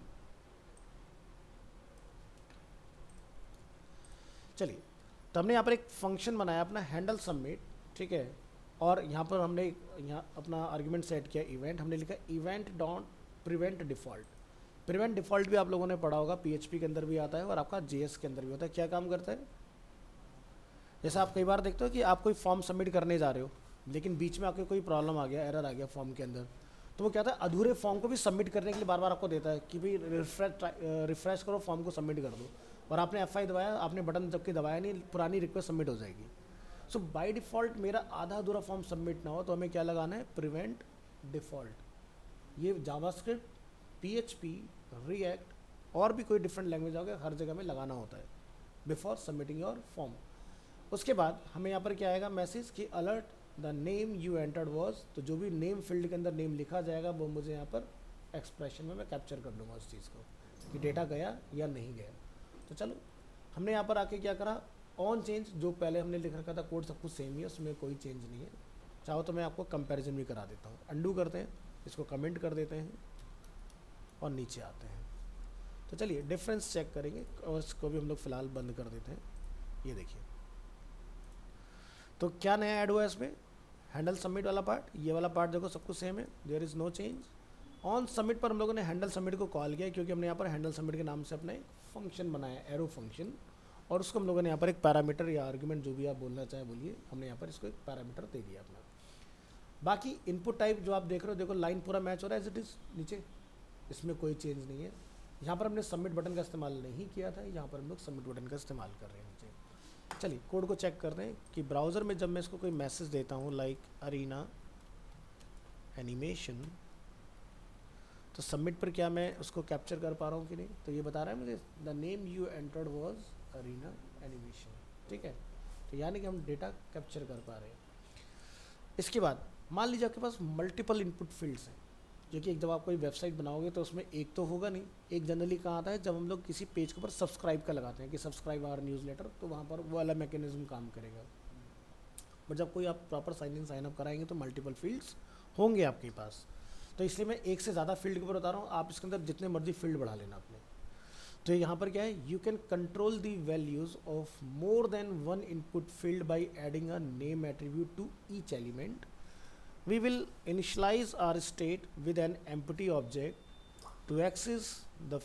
चलिए, तो हमने यहाँ पर एक फंक्शन बनाया अपना हैंडल सबमिट, ठीक है। और यहाँ पर हमने यहाँ अपना आर्गुमेंट सेट किया इवेंट, हमने लिखा event dot prevent default. Prevent default भी आप लोगों ने पढ़ा होगा, पीएचपी के अंदर भी आता है और आपका जेएस के अंदर भी होता है। क्या काम करता है, जैसे आप कई बार देखते हो कि आप कोई फॉर्म सबमिट करने जा रहे हो लेकिन बीच में आपके कोई प्रॉब्लम आ गया, एरर आ गया फॉर्म के अंदर, तो वो क्या था, अधूरे फॉर्म को भी सबमिट करने के लिए बार बार आपको देता है कि भाई रिफ्रेश करो, फॉर्म को सबमिट कर दो। और आपने F5 दबाया, आपने बटन जबकि दबाया नहीं, पुरानी रिक्वेस्ट सबमिट हो जाएगी। सो बाय डिफ़ॉल्ट मेरा आधा अधूरा फॉर्म सबमिट ना हो तो हमें क्या लगाना है, प्रिवेंट डिफ़ॉल्ट। ये जावास्क्रिप्ट, PHP, रिएक्ट और भी कोई डिफरेंट लैंग्वेज होगा, हर जगह में लगाना होता है बिफोर सबमिटिंग योर फॉर्म। उसके बाद हमें यहाँ पर क्या आएगा, मैसेज कि alert the name you entered was. तो जो भी नेम फील्ड के अंदर नेम लिखा जाएगा वो मुझे यहाँ पर एक्सप्रेशन में मैं कैप्चर कर लूँगा उस चीज़ को कि डेटा गया या नहीं गया। तो चलो हमने यहाँ पर आके क्या करा, ऑन चेंज, जो पहले हमने लिख रखा था कोड सब कुछ सेम ही है, उसमें कोई चेंज नहीं है। चाहो तो मैं आपको कंपैरिजन भी करा देता हूँ। अंडू करते हैं, इसको कमेंट कर देते हैं और नीचे आते हैं। तो चलिए डिफरेंस चेक करेंगे और इसको भी हम लोग फ़िलहाल बंद कर देते हैं। ये देखिए, तो क्या नया ऐड हुआ है इसमें, हैंडल सबमिट वाला पार्ट, ये वाला पार्ट देखो सब कुछ सेम है, there is no change. On submit पर हम लोगों ने हैंडल सबमिट को कॉल किया क्योंकि हमने यहाँ पर हैंडल सबमिट के नाम से अपना एक फंक्शन बनाया, एरो फंक्शन, और उसको हम लोगों ने यहाँ पर एक पैरामीटर या आर्गुमेंट जो भी आप बोलना चाहे बोलिए, हमने यहाँ पर इसको एक पैरामीटर दे दिया अपना। बाकी इनपुट टाइप जो आप देख रहे हो, देखो लाइन पूरा मैच हो रहा है एज इट इज़ नीचे, इसमें कोई चेंज नहीं है। यहाँ पर हमने सबमिट बटन का इस्तेमाल नहीं किया था, यहाँ पर हम लोग सबमिट बटन का इस्तेमाल कर रहे हैं नीचे। चलिए कोड को चेक करते हैं कि ब्राउज़र में जब मैं इसको कोई मैसेज देता हूँ लाइक अरीना एनिमेशन, तो सबमिट पर क्या मैं उसको कैप्चर कर पा रहा हूँ कि नहीं। तो ये बता रहा है मुझे the name you entered was Arena Animation, ठीक है। तो यानी कि हम डेटा कैप्चर कर पा रहे हैं। इसके बाद मान लीजिए आपके पास मल्टीपल इनपुट फील्ड्स हैं, जो कि एक जब आप कोई वेबसाइट बनाओगे तो उसमें एक तो होगा नहीं, एक जनरली कहाँ आता है जब हम लोग किसी पेज के ऊपर सब्सक्राइब का लगाते हैं कि सब्सक्राइब आवर न्यूज़लेटर, तो वहाँ पर वो वाला मैकेनिज्म काम करेगा। बट जब कोई आप proper sign in sign up कराएंगे तो मल्टीपल फील्ड्स होंगे आपके पास। तो इसलिए मैं एक से ज़्यादा फील्ड के ऊपर बता रहा हूँ, आप इसके अंदर जितने मर्जी फील्ड बढ़ा लेना अपने। तो यहाँ पर क्या है, you can control the values of more than one input field by adding a name attribute to each element. We will initialize our state with an empty object to access the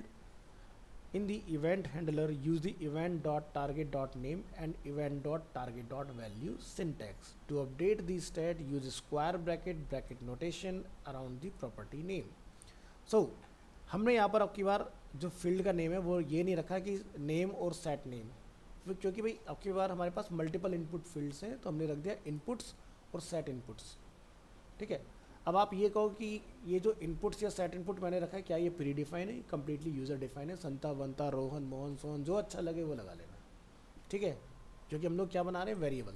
field in the event handler. Use the event.target.name and event.target.value syntax. To update the state, use square bracket notation around the property name. So हमने यहाँ पर अब की बार जो field का name है वो ये नहीं रखा कि नेम और सेट नेम, क्योंकि भाई अब की बार हमारे पास मल्टीपल इनपुट फील्ड्स हैं, तो हमने रख दिया इनपुट्स और सेट इनपुट्स, ठीक है। अब आप ये कहो कि ये जो इनपुट्स या सेट इनपुट मैंने रखा है क्या ये प्री डिफाइन है, कम्प्लीटली यूज़र डिफाइन है, संता वंता रोहन मोहन सोहन जो अच्छा लगे वो लगा लेना, ठीक है। क्योंकि हम लोग क्या बना रहे हैं, वेरिएबल,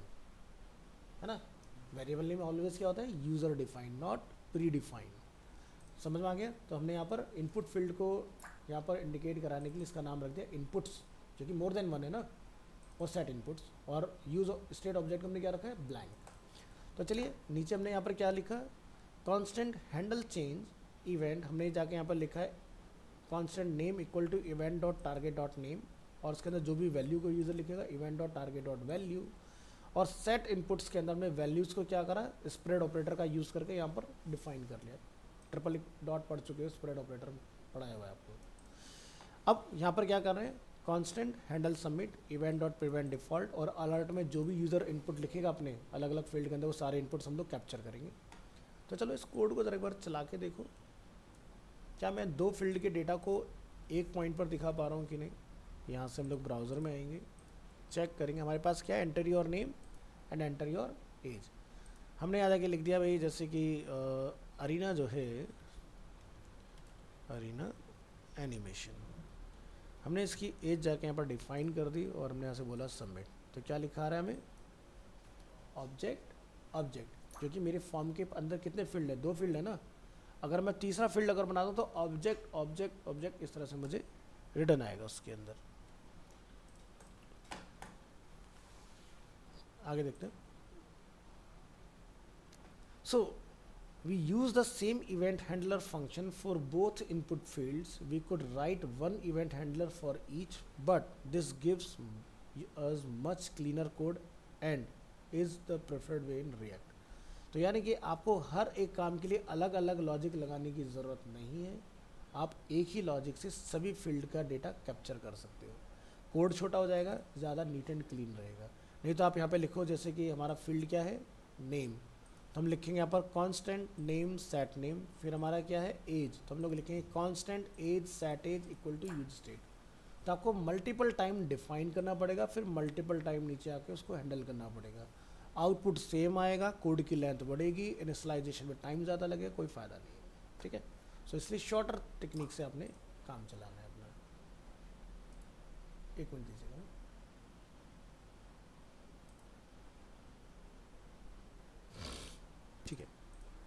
है ना। वेरिएबल नेम ऑलवेज क्या होता है, user define not pre define. समझ में आ गया। तो हमने यहाँ पर इनपुट फील्ड को यहाँ पर इंडिकेट कराने के लिए इसका नाम रख दिया इनपुट्स, जो कि मोर देन वन है ना, और सेट इनपुट्स, और यूज स्टेट ऑब्जेक्ट हमने क्या रखा है, ब्लैंक। तो चलिए नीचे हमने यहाँ पर क्या लिखा, कांस्टेंट हैंडल चेंज इवेंट, हमने जाके यहाँ पर लिखा है constant name equal to event dot target dot name, और उसके अंदर जो भी वैल्यू को यूज़र लिखेगा event dot target dot value, और सेट इनपुट्स के अंदर हमने वैल्यूज़ को क्या करा, स्प्रेड ऑपरेटर का यूज़ करके यहाँ पर डिफाइन कर लिया। ट्रिपल डॉट पढ़ चुके हो, स्प्रेड ऑपरेटर पढ़ाया हुआ है आपको। अब यहाँ पर क्या कर रहे हैं, constant handle submit event dot prevent default, और अलर्ट में जो भी यूज़र इनपुट लिखेगा अपने अलग अलग फील्ड के अंदर वो सारे इनपुट्स हम लोग कैप्चर करेंगे। तो चलो इस कोड को ज़रा एक बार चला के देखो, क्या मैं दो फील्ड के डेटा को एक पॉइंट पर दिखा पा रहा हूँ कि नहीं। यहाँ से हम लोग ब्राउज़र में आएंगे, चेक करेंगे हमारे पास क्या है, enter your name and enter your age. हमने यहाँ जाके लिख दिया भाई, जैसे कि अरीना जो है, अरीना एनिमेशन, हमने इसकी एज जाके यहाँ पर डिफाइन कर दी और हमने यहाँ से बोला सबमिट। तो क्या लिखा रहा है हमें, ऑब्जेक्ट ऑब्जेक्ट, क्योंकि मेरे फॉर्म के अंदर कितने फील्ड है, दो फील्ड है ना। अगर मैं तीसरा फील्ड अगर बना दूँ तो ऑब्जेक्ट ऑब्जेक्ट ऑब्जेक्ट इस तरह से मुझे रिटर्न आएगा उसके अंदर। आगे देखते हैं। सो we use the same event handler function for both input fields. We could write one event handler for each, but this gives us much cleaner code and is the preferred way in React. तो यानी कि आपको हर एक काम के लिए अलग अलग लॉजिक लगाने की ज़रूरत नहीं है, आप एक ही लॉजिक से सभी फील्ड का डेटा कैप्चर कर सकते हो। कोड छोटा हो जाएगा, ज़्यादा नीट एंड क्लीन रहेगा। नहीं तो आप यहाँ पे लिखो, जैसे कि हमारा फील्ड क्या है, नेम, तो हम लिखेंगे यहाँ पर कांस्टेंट नेम सेट नेम, फिर हमारा क्या है एज, तो हम लोग लिखेंगे constant age set age equal to use state. तो आपको मल्टीपल टाइम डिफाइन करना पड़ेगा, फिर मल्टीपल टाइम नीचे आके उसको हैंडल करना पड़ेगा। आउटपुट सेम आएगा, कोड की लेंथ बढ़ेगी, इनिशियलाइजेशन में टाइम ज़्यादा लगेगा, कोई फ़ायदा नहीं है, ठीक है। सो इसलिए शॉर्टर टेक्निक से आपने काम चलाना है अपना। एक मिनट दीजिएगा। ठीक है,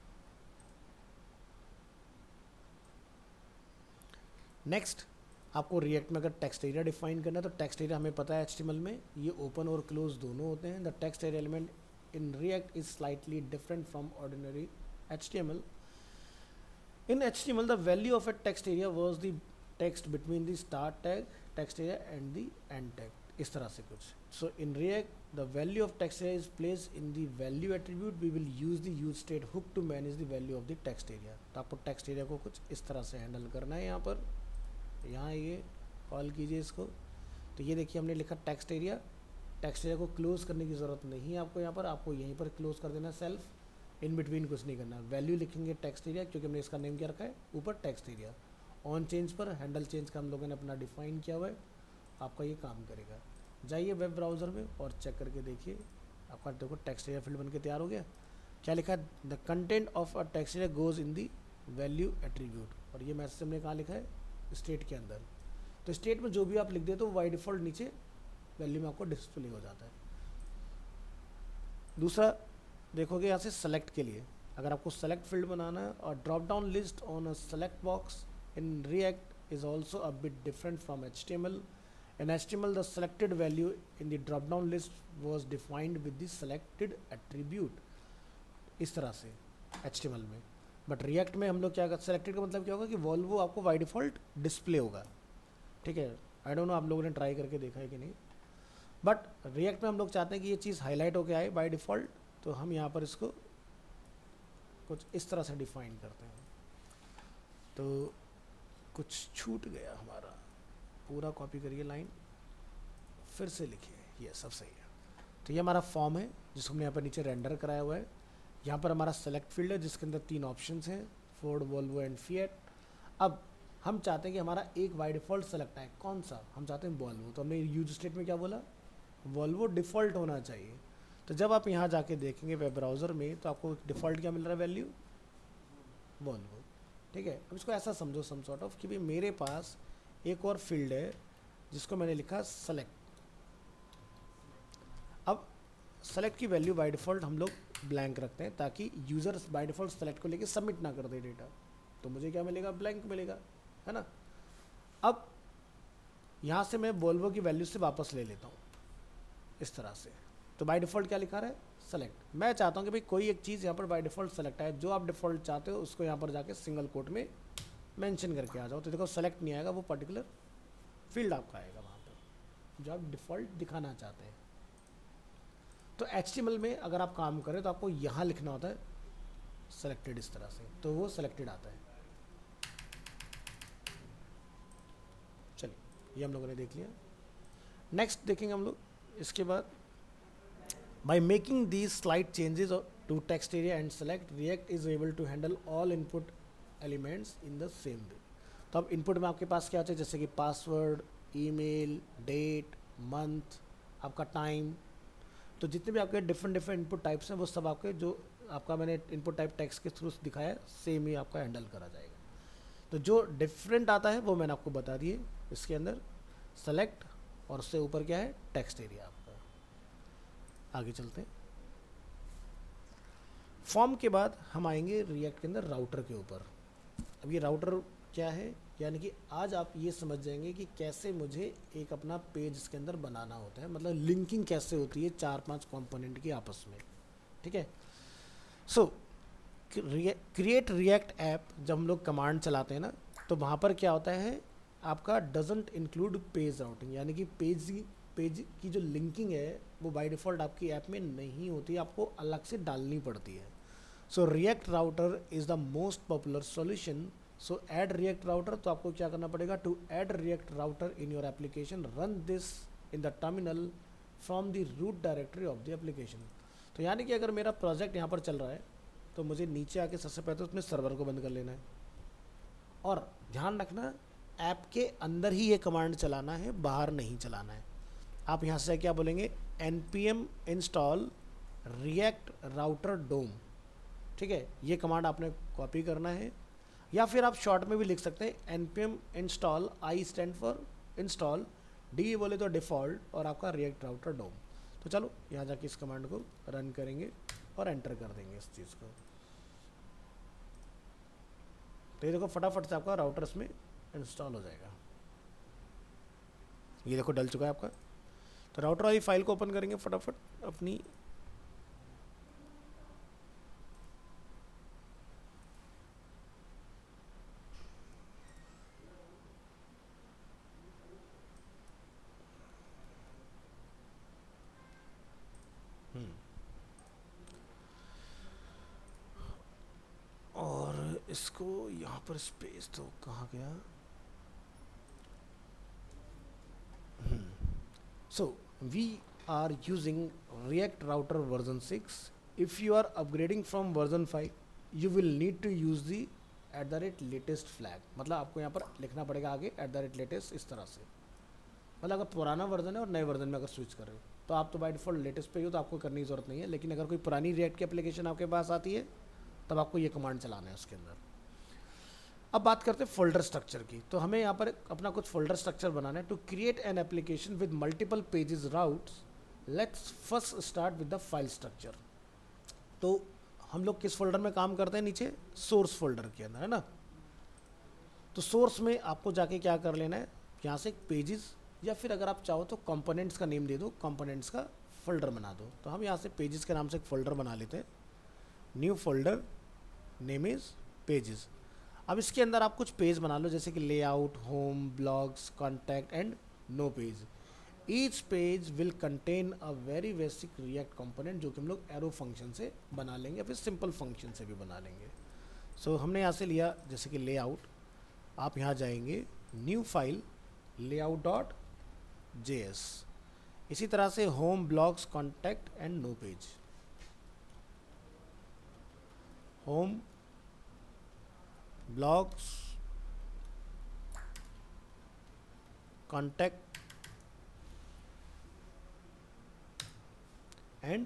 नेक्स्ट आपको रिएक्ट में अगर टेक्स्ट एरिया डिफाइन करना है तो टेक्स्ट एरिया हमें पता है HTML में ये ओपन और क्लोज दोनों होते हैं। The text area element in React is slightly different from ordinary HTML. In HTML the value of a text area was the text between the start tag text area and the end tag, इस तरह से कुछ। So in React the value of text area is placed in the value attribute. We will use the use state hook to manage the value of the text area. तो आपको text area को कुछ इस तरह से handle करना है। यहाँ पर यहाँ ये कॉल कीजिए इसको, तो ये देखिए हमने लिखा टेक्स्ट एरिया। टेक्स्ट एरिया को क्लोज करने की ज़रूरत नहीं है आपको, यहाँ पर आपको यहीं पर क्लोज कर देना सेल्फ, इन बिटवीन कुछ नहीं करना। वैल्यू लिखेंगे टेक्स्ट एरिया, क्योंकि हमने इसका नेम क्या रखा है ऊपर टेक्स्ट एरिया। ऑन चेंज पर हैंडल चेंज का हम लोगों ने अपना डिफाइन किया हुआ है, आपका ये काम करेगा। जाइए वेब ब्राउज़र में और चेक करके देखिए, आपका देखो टेक्स्ट एरिया फील्ड बन के तैयार हो गया। क्या लिखा है, the content of a text area goes in the value attribute, और ये मैसेज हमने कहाँ लिखा है, स्टेट के अंदर। तो स्टेट में जो भी आप लिख दे तो बाई डिफ़ॉल्ट नीचे वैल्यू में आपको डिस्प्ले हो जाता है। दूसरा देखोगे यहाँ से सेलेक्ट के लिए, अगर आपको सेलेक्ट फील्ड बनाना है, और drop down list on a select box in React is also a bit different from HTML. In HTML the selected value in the drop down list was defined with the selected attribute, इस तरह से HTML में। But react में हम लोग क्या कर, selected का मतलब क्या होगा कि वॉल्वो आपको बाई डिफ़ॉल्ट डिस्प्ले होगा, ठीक है। आई डोंट नो आप लोगों ने ट्राई करके देखा है कि नहीं, बट रिएक्ट में हम लोग चाहते हैं कि ये चीज़ हाईलाइट होके आए बाय डिफ़ॉल्ट, तो हम यहाँ पर इसको कुछ इस तरह से डिफाइन करते हैं। तो कुछ छूट गया हमारा, पूरा कॉपी करिए लाइन, फिर से लिखिए, ये सब सही है। तो ये हमारा फॉर्म है जिसको हमने यहाँ पर नीचे रेंडर कराया हुआ है। यहाँ पर हमारा सेलेक्ट फील्ड है जिसके अंदर 3 ऑप्शंस हैं, फोर्ड, वोल्वो एंड फिएट। अब हम चाहते हैं कि हमारा एक बाय डिफ़ॉल्ट सेलेक्ट आए, कौन सा, हम चाहते हैं वोल्वो। तो हमने यूज स्टेट में क्या बोला, वोल्वो डिफ़ॉल्ट होना चाहिए। तो जब आप यहाँ जाके देखेंगे वेब ब्राउज़र में तो आपको डिफ़ॉल्ट क्या मिल रहा है, वैल्यू वोल्वो, ठीक है। अब इसको ऐसा समझो सम सॉर्ट ऑफ कि भाई मेरे पास एक और फील्ड है जिसको मैंने लिखा सेलेक्ट। अब सेलेक्ट की वैल्यू बाय डिफ़ॉल्ट हम लोग ब्लैंक रखते हैं ताकि यूज़र बाय डिफ़ॉल्ट सेलेक्ट को लेके सबमिट ना कर दे डेटा, तो मुझे क्या मिलेगा, ब्लैंक मिलेगा, है ना। अब यहाँ से मैं वोल्वो की वैल्यू से वापस ले लेता हूँ इस तरह से। तो बाय डिफ़ॉल्ट क्या लिखा रहा है, सेलेक्ट। मैं चाहता हूँ कि भाई कोई एक चीज़ यहाँ पर बाय डिफ़ॉल्ट सेलेक्ट आए, जो आप डिफ़ॉल्ट चाहते हो उसको यहाँ पर जाके सिंगल कोट में मेंशन करके आ जाओ। तो देखो सेलेक्ट नहीं आएगा, वो पर्टिकुलर फील्ड आपका आएगा वहाँ पर जो आप डिफ़ॉल्ट दिखाना चाहते हैं। तो HTML में अगर आप काम करें तो आपको यहाँ लिखना होता है सेलेक्टेड इस तरह से, तो वो सेलेक्टेड आता है। चलिए ये हम लोगों ने देख लिया। नेक्स्ट देखेंगे हम लोग इसके बाद, by making these slight changes to text area and select, React is able to handle all input elements in the same way. तो अब इनपुट में आपके पास क्या होता है, जैसे कि पासवर्ड, ईमेल, डेट, मंथ, आपका टाइम, तो जितने भी आपके डिफरेंट डिफरेंट इनपुट टाइप्स हैं वो सब आपके जो आपका मैंने इनपुट टाइप टेक्स्ट के थ्रू दिखाया सेम ही आपका हैंडल करा जाएगा। तो जो डिफरेंट आता है वो मैंने आपको बता दिए इसके अंदर, सेलेक्ट और उससे ऊपर क्या है, टेक्स्ट एरिया आपका। आगे चलते हैं। फॉर्म के बाद हम आएंगे रिएक्ट के अंदर राउटर के ऊपर। अब ये राउटर क्या है, यानी कि आज आप ये समझ जाएंगे कि कैसे मुझे एक अपना पेज इसके अंदर बनाना होता है, मतलब लिंकिंग कैसे होती है 4-5 कंपोनेंट की आपस में। ठीक है। सो क्रिएट रिएक्ट ऐप जब हम लोग कमांड चलाते हैं ना, तो वहाँ पर क्या होता है, आपका डजंट इंक्लूड पेज राउटिंग, यानी कि पेज की जो लिंकिंग है वो बाय डिफ़ॉल्ट आपकी ऐप में नहीं होती, आपको अलग से डालनी पड़ती है। So React router is the most popular solution. So add React router, तो आपको क्या करना पड़ेगा, to add React router in your application run this in the terminal from the root directory of the application. तो यानी कि अगर मेरा प्रोजेक्ट यहाँ पर चल रहा है तो मुझे नीचे आके सबसे पहले तो उसमें सर्वर को बंद कर लेना है, और ध्यान रखना ऐप के अंदर ही ये कमांड चलाना है, बाहर नहीं चलाना है। आप यहाँ से क्या बोलेंगे, npm install React router DOM. ठीक है, ये कमांड आपने कॉपी करना है, या फिर आप शॉर्ट में भी लिख सकते हैं npm install, I stand for install, D बोले तो डिफ़ॉल्ट, और आपका रिएक्ट राउटर डोम। तो चलो यहाँ जाके इस कमांड को रन करेंगे और एंटर कर देंगे इस चीज़ को। तो ये देखो फटाफट से आपका राउटर इसमें इंस्टॉल हो जाएगा। ये देखो डल चुका है आपका। तो राउटर वाली फाइल को ओपन करेंगे फटाफट अपनी, और इसको यहाँ पर स्पेस तो कहाँ गया। So we are using React Router version 6. If you are upgrading from version 5, you will need to use the @latest flag। मतलब आपको यहाँ पर लिखना पड़ेगा आगे @latest इस तरह से। मतलब अगर पुराना वर्जन है और नए वर्जन में अगर स्विच कर रहे हो तो आप तो बाय डिफ़ॉल्ट लेटेस्ट पे ही हो, तो आपको करने की ज़रूरत नहीं है। लेकिन अगर कोई पुरानी रिएक्ट की एप्लीकेशन आपके पास आती है तब आपको ये कमांड चलाना है उसके अंदर। अब बात करते हैं फोल्डर स्ट्रक्चर की। तो हमें यहाँ पर अपना कुछ फोल्डर स्ट्रक्चर बनाना है। To create an application with multiple pages routes, let's first start with the file structure. तो हम लोग किस फोल्डर में काम करते हैं, नीचे सोर्स फोल्डर के अंदर, है ना। तो सोर्स में आपको जाके क्या कर लेना है, यहाँ से पेजेस, या फिर अगर आप चाहो तो कंपोनेंट्स का नेम दे दो, कंपोनेंट्स का फोल्डर बना दो। तो हम यहाँ से पेजेस के नाम से एक फ़ोल्डर बना लेते हैं, new folder, name is pages. अब इसके अंदर आप कुछ पेज बना लो, जैसे कि layout, home, blogs, contact and no page. Each page will contain a very basic React component, जो कि हम लोग एरो फंक्शन से बना लेंगे, फिर सिंपल फंक्शन से भी बना लेंगे। सो हमने यहाँ से लिया जैसे कि लेआउट, आप यहाँ जाएंगे न्यू फाइल layout.js। इसी तरह से home, blogs, contact and no page, home, blogs, contact and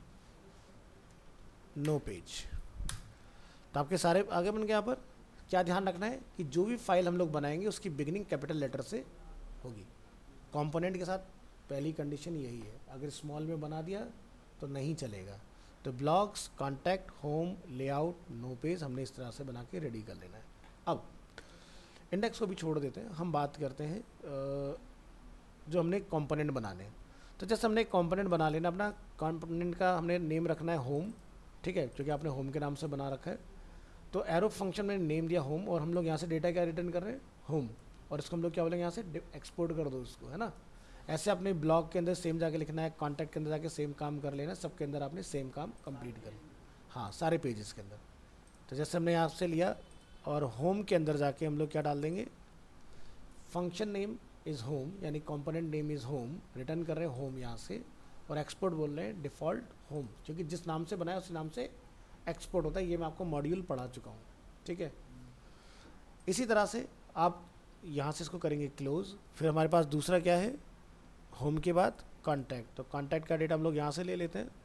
no page. तो आपके सारे आगे बन गए। यहाँ पर क्या ध्यान रखना है कि जो भी फाइल हम लोग बनाएंगे उसकी बिगिनिंग कैपिटल लेटर से होगी। कंपोनेंट के साथ पहली कंडीशन यही है, अगर स्मॉल में बना दिया तो नहीं चलेगा। तो blogs, contact, home, layout, no page हमने इस तरह से बना के रेडी कर लेना है। अब इंडेक्स को भी छोड़ देते हैं, हम बात करते हैं जो हमने कंपोनेंट बनाने हैं। तो जैसे हमने एक कंपोनेंट बना लेना, अपना कंपोनेंट का हमने नेम रखना है होम, ठीक है, क्योंकि आपने होम के नाम से बना रखा है। तो एरो फंक्शन में नेम दिया होम, और हम लोग यहाँ से डेटा क्या रिटर्न कर रहे हैं, होम, और इसको हम लोग क्या बोलेंगे, यहाँ से एक्सपोर्ट कर दो इसको, है ना। ऐसे अपने ब्लॉग के अंदर सेम जाके लिखना है, कॉन्टैक्ट के अंदर जाके सेम काम कर लेना, सबके अंदर आपने सेम काम कंप्लीट कर लिया, हाँ, सारे पेजेस के अंदर। तो जैसे हमने यहाँ से लिया, और होम के अंदर जाके हम लोग क्या डाल देंगे, फंक्शन नेम इज़ होम, यानी component name is home, return कर रहे हैं होम यहाँ से, और एक्सपोर्ट बोल रहे हैं डिफ़ॉल्ट होम, क्योंकि जिस नाम से बनाया उस नाम से एक्सपोर्ट होता है। ये मैं आपको मॉड्यूल पढ़ा चुका हूँ, ठीक है। इसी तरह से आप यहाँ से इसको करेंगे क्लोज। फिर हमारे पास दूसरा क्या है, होम के बाद कॉन्टैक्ट, तो कॉन्टैक्ट का डेटा हम लोग यहाँ से ले लेते हैं।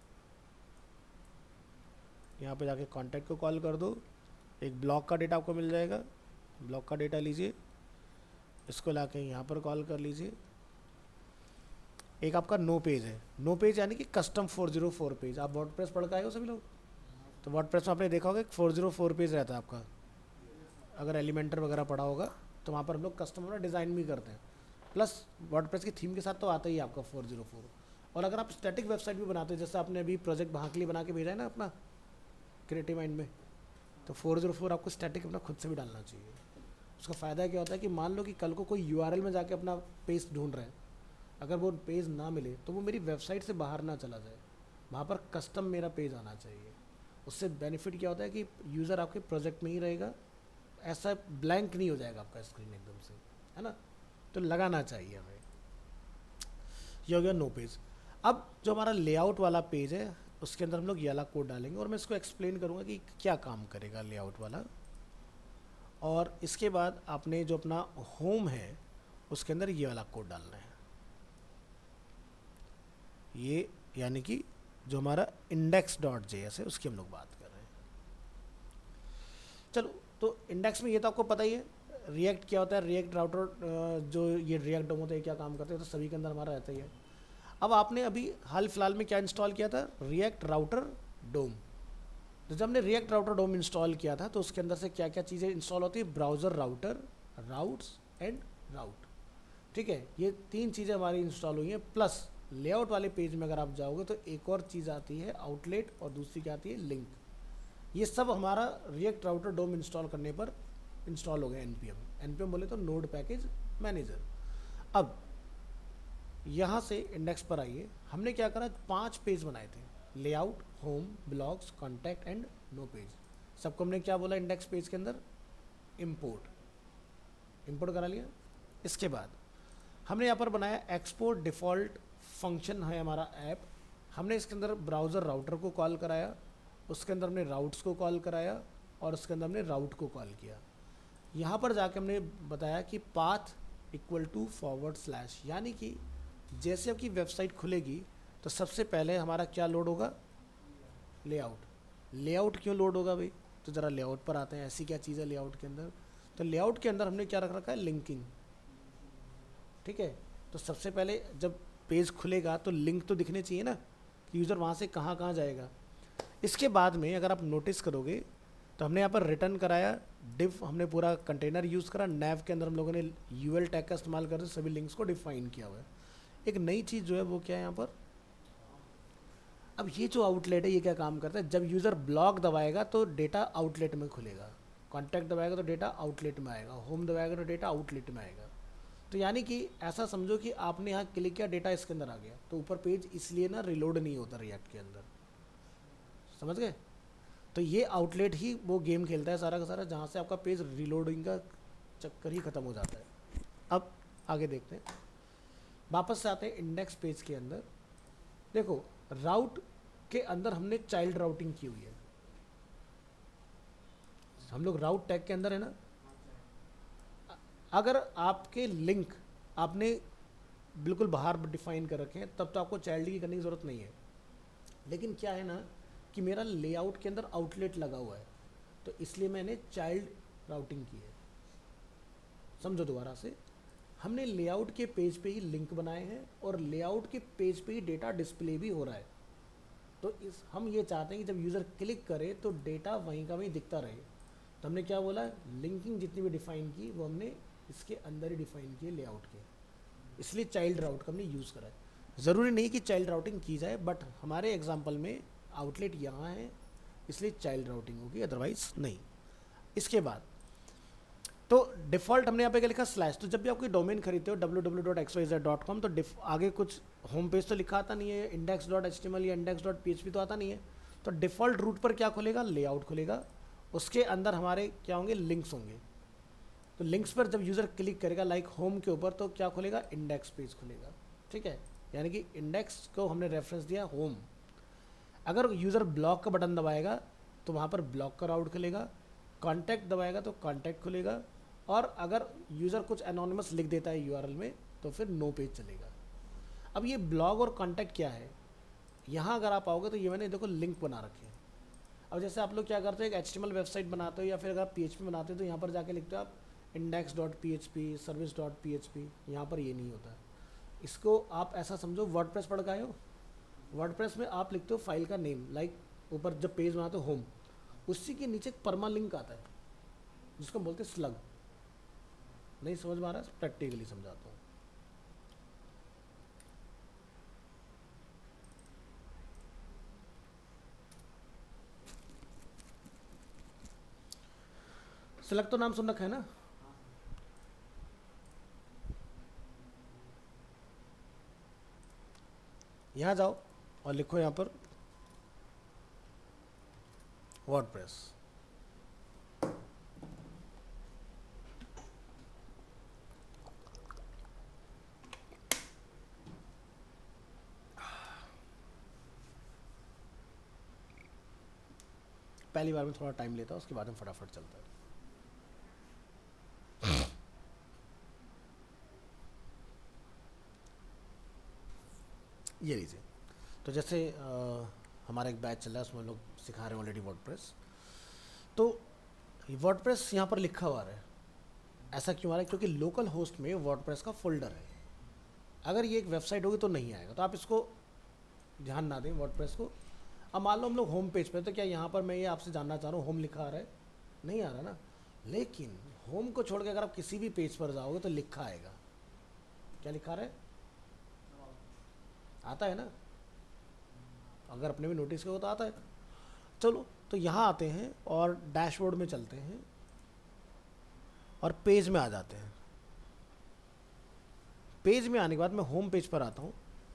यहाँ पे जाके कॉन्टैक्ट को कॉल कर दो, एक ब्लॉक का डेटा आपको मिल जाएगा, ब्लॉक का डेटा लीजिए, इसको लाके यहाँ पर कॉल कर लीजिए। एक आपका नो पेज है, नो पेज यानी कि कस्टम 404 पेज। आप वर्डप्रेस पढ़ के आए हो सभी लोग, तो वर्डप्रेस में आपने देखा होगा 404 पेज रहता है आपका, अगर एलिमेंटर वगैरह पढ़ा होगा तो वहाँ पर हम लोग कस्टम अपना डिज़ाइन भी करते हैं, प्लस वर्डप्रेस की थीम के साथ तो आता ही है आपका 404। और अगर आप स्टैटिक वेबसाइट भी बनाते हैं, जैसे आपने अभी प्रोजेक्ट वहाँ के लिए बना के भेजा है ना अपना क्रिएटिव माइंड में, तो 404 आपको स्टैटिक अपना खुद से भी डालना चाहिए। उसका फ़ायदा क्या होता है कि मान लो कि कल को कोई URL में जाके अपना पेज ढूंढ रहे हैं, अगर वो पेज ना मिले तो वो मेरी वेबसाइट से बाहर ना चला जाए, वहाँ पर कस्टम मेरा पेज आना चाहिए। उससे बेनिफिट क्या होता है कि यूज़र आपके प्रोजेक्ट में ही रहेगा, ऐसा ब्लैंक नहीं हो जाएगा आपका स्क्रीन एकदम से, है ना, तो लगाना चाहिए हमें। ये हो गया नो पेज। अब जो हमारा लेआउट वाला पेज है उसके अंदर हम लोग ये वाला कोड डालेंगे, और मैं इसको एक्सप्लेन करूँगा कि क्या काम करेगा लेआउट वाला। और इसके बाद आपने जो अपना होम है उसके अंदर ये वाला कोड डालना है, ये यानी कि जो हमारा index.js है उसकी हम लोग बात कर रहे हैं। चलो, तो इंडेक्स में ये तो आपको पता ही है रिएक्ट क्या होता है, रिएक्ट राउटर, जो ये रिएक्ट डोम होता है क्या काम करते हैं, तो सभी के अंदर हमारा रहता ही है। अब आपने अभी हाल फिलहाल में क्या इंस्टॉल किया था, रिएक्ट राउटर डोम। तो जब हमने रिएक्ट राउटर डोम इंस्टॉल किया था तो उसके अंदर से क्या क्या चीज़ें इंस्टॉल होती है, browser router, routes and route, ठीक है। ये 3 चीज़ें हमारी इंस्टॉल हुई हैं। प्लस लेआउट वाले पेज में अगर आप जाओगे तो एक और चीज़ आती है आउटलेट, और दूसरी क्या आती है, लिंक। ये सब हमारा रिएक्ट राउटर डोम इंस्टॉल करने पर इंस्टॉल हो गया। npm बोले तो नोड पैकेज मैनेजर। अब यहाँ से इंडेक्स पर आइए, हमने क्या करा, 5 पेज बनाए थे, layout, home, blogs, contact and no page. सबको हमने क्या बोला इंडेक्स पेज के अंदर, इंपोर्ट करा लिया। इसके बाद हमने यहाँ पर बनाया एक्सपोर्ट डिफ़ॉल्ट फंक्शन है हमारा ऐप। हमने इसके अंदर ब्राउज़र राउटर को कॉल कराया, उसके अंदर हमने राउट्स को कॉल कराया, और उसके अंदर हमने राउट को कॉल किया। यहाँ पर जाके हमने बताया कि पाथ इक्वल टू /, यानी कि जैसे आपकी वेबसाइट खुलेगी तो सबसे पहले हमारा क्या लोड होगा, लेआउट। लेआउट क्यों लोड होगा भाई, तो ज़रा लेआउट पर आते हैं। ऐसी क्या चीज़ है लेआउट के अंदर, तो लेआउट के अंदर हमने क्या रख रखा है, लिंकिंग, ठीक है। तो सबसे पहले जब पेज खुलेगा तो लिंक तो दिखने चाहिए ना कि यूज़र वहाँ से कहाँ कहाँ जाएगा। इसके बाद में अगर आप नोटिस करोगे तो हमने यहाँ पर रिटर्न कराया डिव, हमने पूरा कंटेनर यूज़ करा। नैव के अंदर हम लोगों ने UL टैग का इस्तेमाल करके सभी लिंक्स को डिफाइन किया हुआ है। एक नई चीज़ जो है वो क्या है यहाँ पर, अब ये जो आउटलेट है ये क्या काम करता है, जब यूज़र ब्लॉक दबाएगा तो डेटा आउटलेट में खुलेगा, कॉन्टैक्ट दबाएगा तो डेटा आउटलेट में आएगा, होम दबाएगा तो डेटा आउटलेट में आएगा। तो यानी कि ऐसा समझो कि आपने यहाँ क्लिक किया, डेटा इसके अंदर आ गया, तो ऊपर पेज इसलिए ना रिलोड नहीं होता रिएक्ट के अंदर, समझ गए। तो ये आउटलेट ही वो गेम खेलता है सारा का सारा, जहाँ से आपका पेज रिलोडिंग का चक्कर ही ख़त्म हो जाता है। अब आगे देखते हैं, वापस से आते हैं इंडेक्स पेज के अंदर। देखो राउट के अंदर हमने चाइल्ड राउटिंग की हुई है, हम लोग राउट टैग के अंदर है ना। अगर आपके लिंक आपने बिल्कुल बाहर डिफाइन कर रखे हैं तब तो आपको चाइल्ड की करने की ज़रूरत नहीं है। लेकिन क्या है ना कि मेरा लेआउट के अंदर आउटलेट लगा हुआ है, तो इसलिए मैंने चाइल्ड राउटिंग की है। समझो दोबारा से, हमने लेआउट के पेज पे ही लिंक बनाए हैं और लेआउट के पेज पे ही डेटा डिस्प्ले भी हो रहा है। तो हम ये चाहते हैं कि जब यूज़र क्लिक करे तो डेटा वहीं का वहीं दिखता रहे। तो हमने क्या बोला, लिंकिंग जितनी भी डिफ़ाइन की वो हमने इसके अंदर ही डिफ़ाइन किए लेआउट के, इसलिए चाइल्ड राउट का हमने यूज़ करा है। ज़रूरी नहीं कि चाइल्ड राउटिंग की जाए, बट हमारे एग्जाम्पल में आउटलेट यहाँ है इसलिए चाइल्ड राउटिंग होगी, अदरवाइज नहीं। इसके बाद तो डिफ़ॉल्ट हमने यहाँ पे क्या लिखा, /। तो जब भी आप कोई डोमेन खरीदते हो www.xyz.com तो आगे कुछ होम पेज तो लिखा आता नहीं है, index.html या index.php तो आता नहीं है। तो डिफ़ॉल्ट रूट पर क्या खुलेगा, लेआउट खुलेगा, उसके अंदर हमारे क्या होंगे, लिंक्स होंगे। तो लिंक्स पर जब यूज़र क्लिक करेगा लाइक होम के ऊपर, तो क्या खुलेगा, इंडेक्स पेज खुलेगा। ठीक है, यानी कि इंडेक्स को हमने रेफरेंस दिया होम। अगर यूज़र ब्लॉक का बटन दबाएगा तो वहाँ पर ब्लॉक का राउट खुलेगा, कॉन्टैक्ट दबाएगा तो कॉन्टैक्ट खुलेगा, और अगर यूज़र कुछ एनोनिमस लिख देता है यूआरएल में तो फिर नो पेज चलेगा। अब ये ब्लॉग और कॉन्टैक्ट क्या है, यहाँ अगर आप आओगे तो ये मैंने देखो लिंक बना रखे हैं। अब जैसे आप लोग क्या करते हो, एक HTML वेबसाइट बनाते हो या फिर अगर आप PHP बनाते हो तो यहाँ पर जाके लिखते हो आप index.php service.php, यहाँ पर ये नहीं होता। इसको आप ऐसा समझो, वर्डप्रेस पढ़ के आए हो, वर्डप्रेस में आप लिखते हो फाइल का नेम, लाइक ऊपर जब पेज बनाते हो होम, उसी के नीचे एक परमा लिंक आता है जिसको बोलते हैं स्लग। नहीं समझ में आ रहा है, प्रैक्टिकली समझाता हूँ। स्लग तो नाम सुन रखा है ना। यहाँ जाओ और लिखो यहाँ पर वर्डप्रेस। पहली बार में थोड़ा टाइम लेता है, उसके बाद में फटाफट चलता है। ये लीजिए, तो जैसे हमारा एक बैच चल रहा है, उसमें लोग सिखा रहे हैं ऑलरेडी वर्डप्रेस। तो वर्डप्रेस यहाँ पर लिखा हुआ है, ऐसा क्यों आ रहा है, क्योंकि लोकल होस्ट में वर्डप्रेस का फोल्डर है। अगर ये एक वेबसाइट होगी तो नहीं आएगा, तो आप इसको ध्यान ना दें वर्डप्रेस को। अब मान लो हम लोग होम पेज पे, तो क्या यहाँ पर मैं ये आपसे जानना चाह रहा हूँ होम लिखा आ रहा है, नहीं आ रहा ना। लेकिन होम को छोड़ के अगर आप किसी भी पेज पर जाओगे तो लिखा आएगा। क्या लिखा रहा है, आता है ना, अगर अपने भी नोटिस किया हो तो आता है। चलो तो यहाँ आते हैं और डैशबोर्ड में चलते हैं और पेज में आ जाते हैं। पेज में आने के बाद मैं होम पेज पर आता हूँ।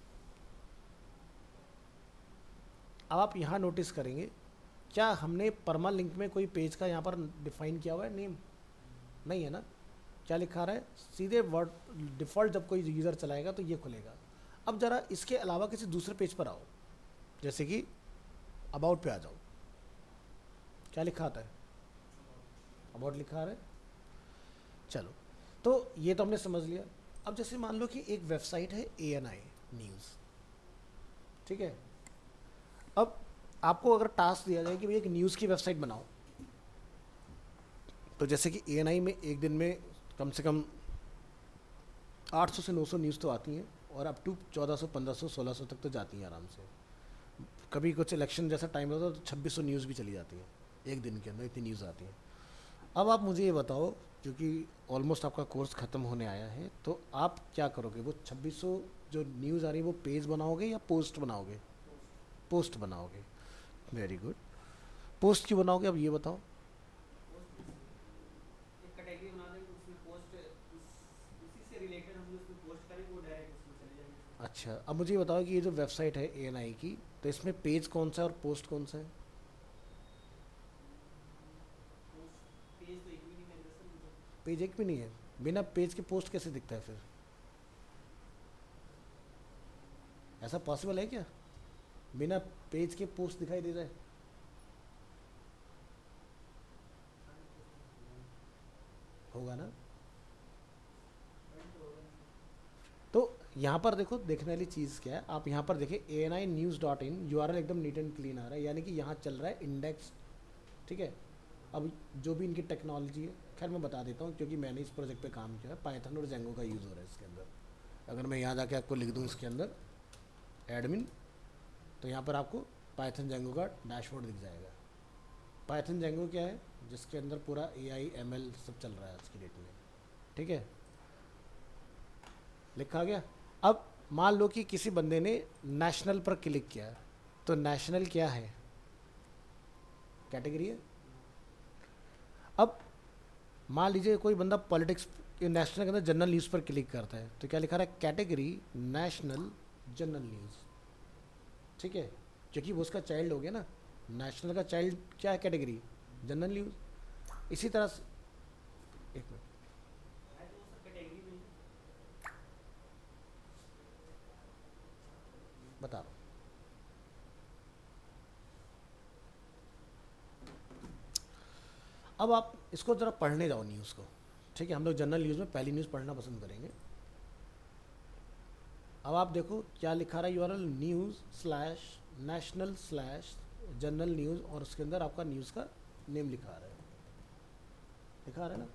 अब आप यहाँ नोटिस करेंगे, क्या हमने परमा लिंक में कोई पेज का यहाँ पर डिफाइन किया हुआ है नेम, नहीं है ना। क्या लिखा रहा है, सीधे वर्ड डिफ़ॉल्ट जब कोई यूज़र चलाएगा तो ये खुलेगा। अब ज़रा इसके अलावा किसी दूसरे पेज पर आओ, जैसे कि अबाउट पे आ जाओ, क्या लिखा आता है, अबाउट लिखा आ रहा है। चलो तो ये तो हमने समझ लिया। अब जैसे मान लो कि एक वेबसाइट है ANI न्यूज़, ठीक है। अब आपको अगर टास्क दिया जाए कि भाई एक न्यूज़ की वेबसाइट बनाओ, तो जैसे कि ANI में एक दिन में कम से कम 800 से 900 न्यूज़ तो आती हैं, और अप टू 1400 1500 1600 तक तो जाती हैं आराम से। कभी कुछ इलेक्शन जैसा टाइम होता है तो 2600 न्यूज़ भी चली जाती हैं एक दिन के अंदर, इतनी न्यूज़ आती हैं। अब आप मुझे ये बताओ, क्योंकि ऑलमोस्ट आपका कोर्स ख़त्म होने आया है, तो आप क्या करोगे, वो 2600 जो न्यूज़ आ रही है वो पेज बनाओगे या पोस्ट बनाओगे, पोस्ट बनाओगे। वेरी गुड, पोस्ट क्यों बनाओगे, अब ये बताओ। एक कैटेगरी बना दें उसमें पोस्ट उसी से रिलेटेड हम उसमें पोस्ट करें, वो डायरेक्ट उसमें चले जाएंगे। अच्छा, अब मुझे ये बताओ कि ये जो वेबसाइट है ANI की, तो इसमें पेज कौन सा है और पोस्ट कौन सा है। पेज तो एक भी नहीं है सर मुझे। पेज एक भी नहीं है, बिना पेज के पोस्ट कैसे दिखता है फिर, ऐसा पॉसिबल है क्या, बिना पेज के पोस्ट दिखाई दे रहा है। होगा ना। तो यहाँ पर देखो, देखने वाली चीज़ क्या है, आप यहाँ पर देखें ANInews.in URL एकदम नीट एंड क्लीन आ रहा है, यानी कि यहाँ चल रहा है इंडेक्स, ठीक है। अब जो भी इनकी टेक्नोलॉजी है, खैर मैं बता देता हूँ क्योंकि मैंने इस प्रोजेक्ट पे काम किया है, पाइथन और जेंगो का यूज़ हो रहा है इसके अंदर। अगर मैं यहाँ जाके आपको लिख दूँ इसके अंदर एडमिन, तो यहाँ पर आपको पाइथन जेंगो का डैशबोर्ड दिख जाएगा। पाइथन जेंगो क्या है, जिसके अंदर पूरा AI ML सब चल रहा है आज की डेट में, ठीक है, लिखा गया। अब मान लो कि किसी बंदे ने नेशनल पर क्लिक किया, तो नेशनल क्या है, कैटेगरी है। अब मान लीजिए कोई बंदा पॉलिटिक्स नेशनल के अंदर जनरल न्यूज़ पर क्लिक करता है, तो क्या लिखा रहा है, कैटेगरी नेशनल जनरल न्यूज़, ठीक है, क्योंकि वो उसका चाइल्ड हो गया ना, नेशनल का चाइल्ड क्या है, कैटेगरी जनरल न्यूज़। इसी तरह से एक मिनट, बता रहा हूँ। अब आप इसको ज़रा पढ़ने जाओ न्यूज़ को, ठीक है। हम लोग जनरल न्यूज़ में पहली न्यूज़ पढ़ना पसंद करेंगे। अब आप देखो क्या लिखा रहा है URL, news slash national slash general news, और उसके अंदर आपका न्यूज़ का नेम लिखा रहा है, लिखा रहा है ना।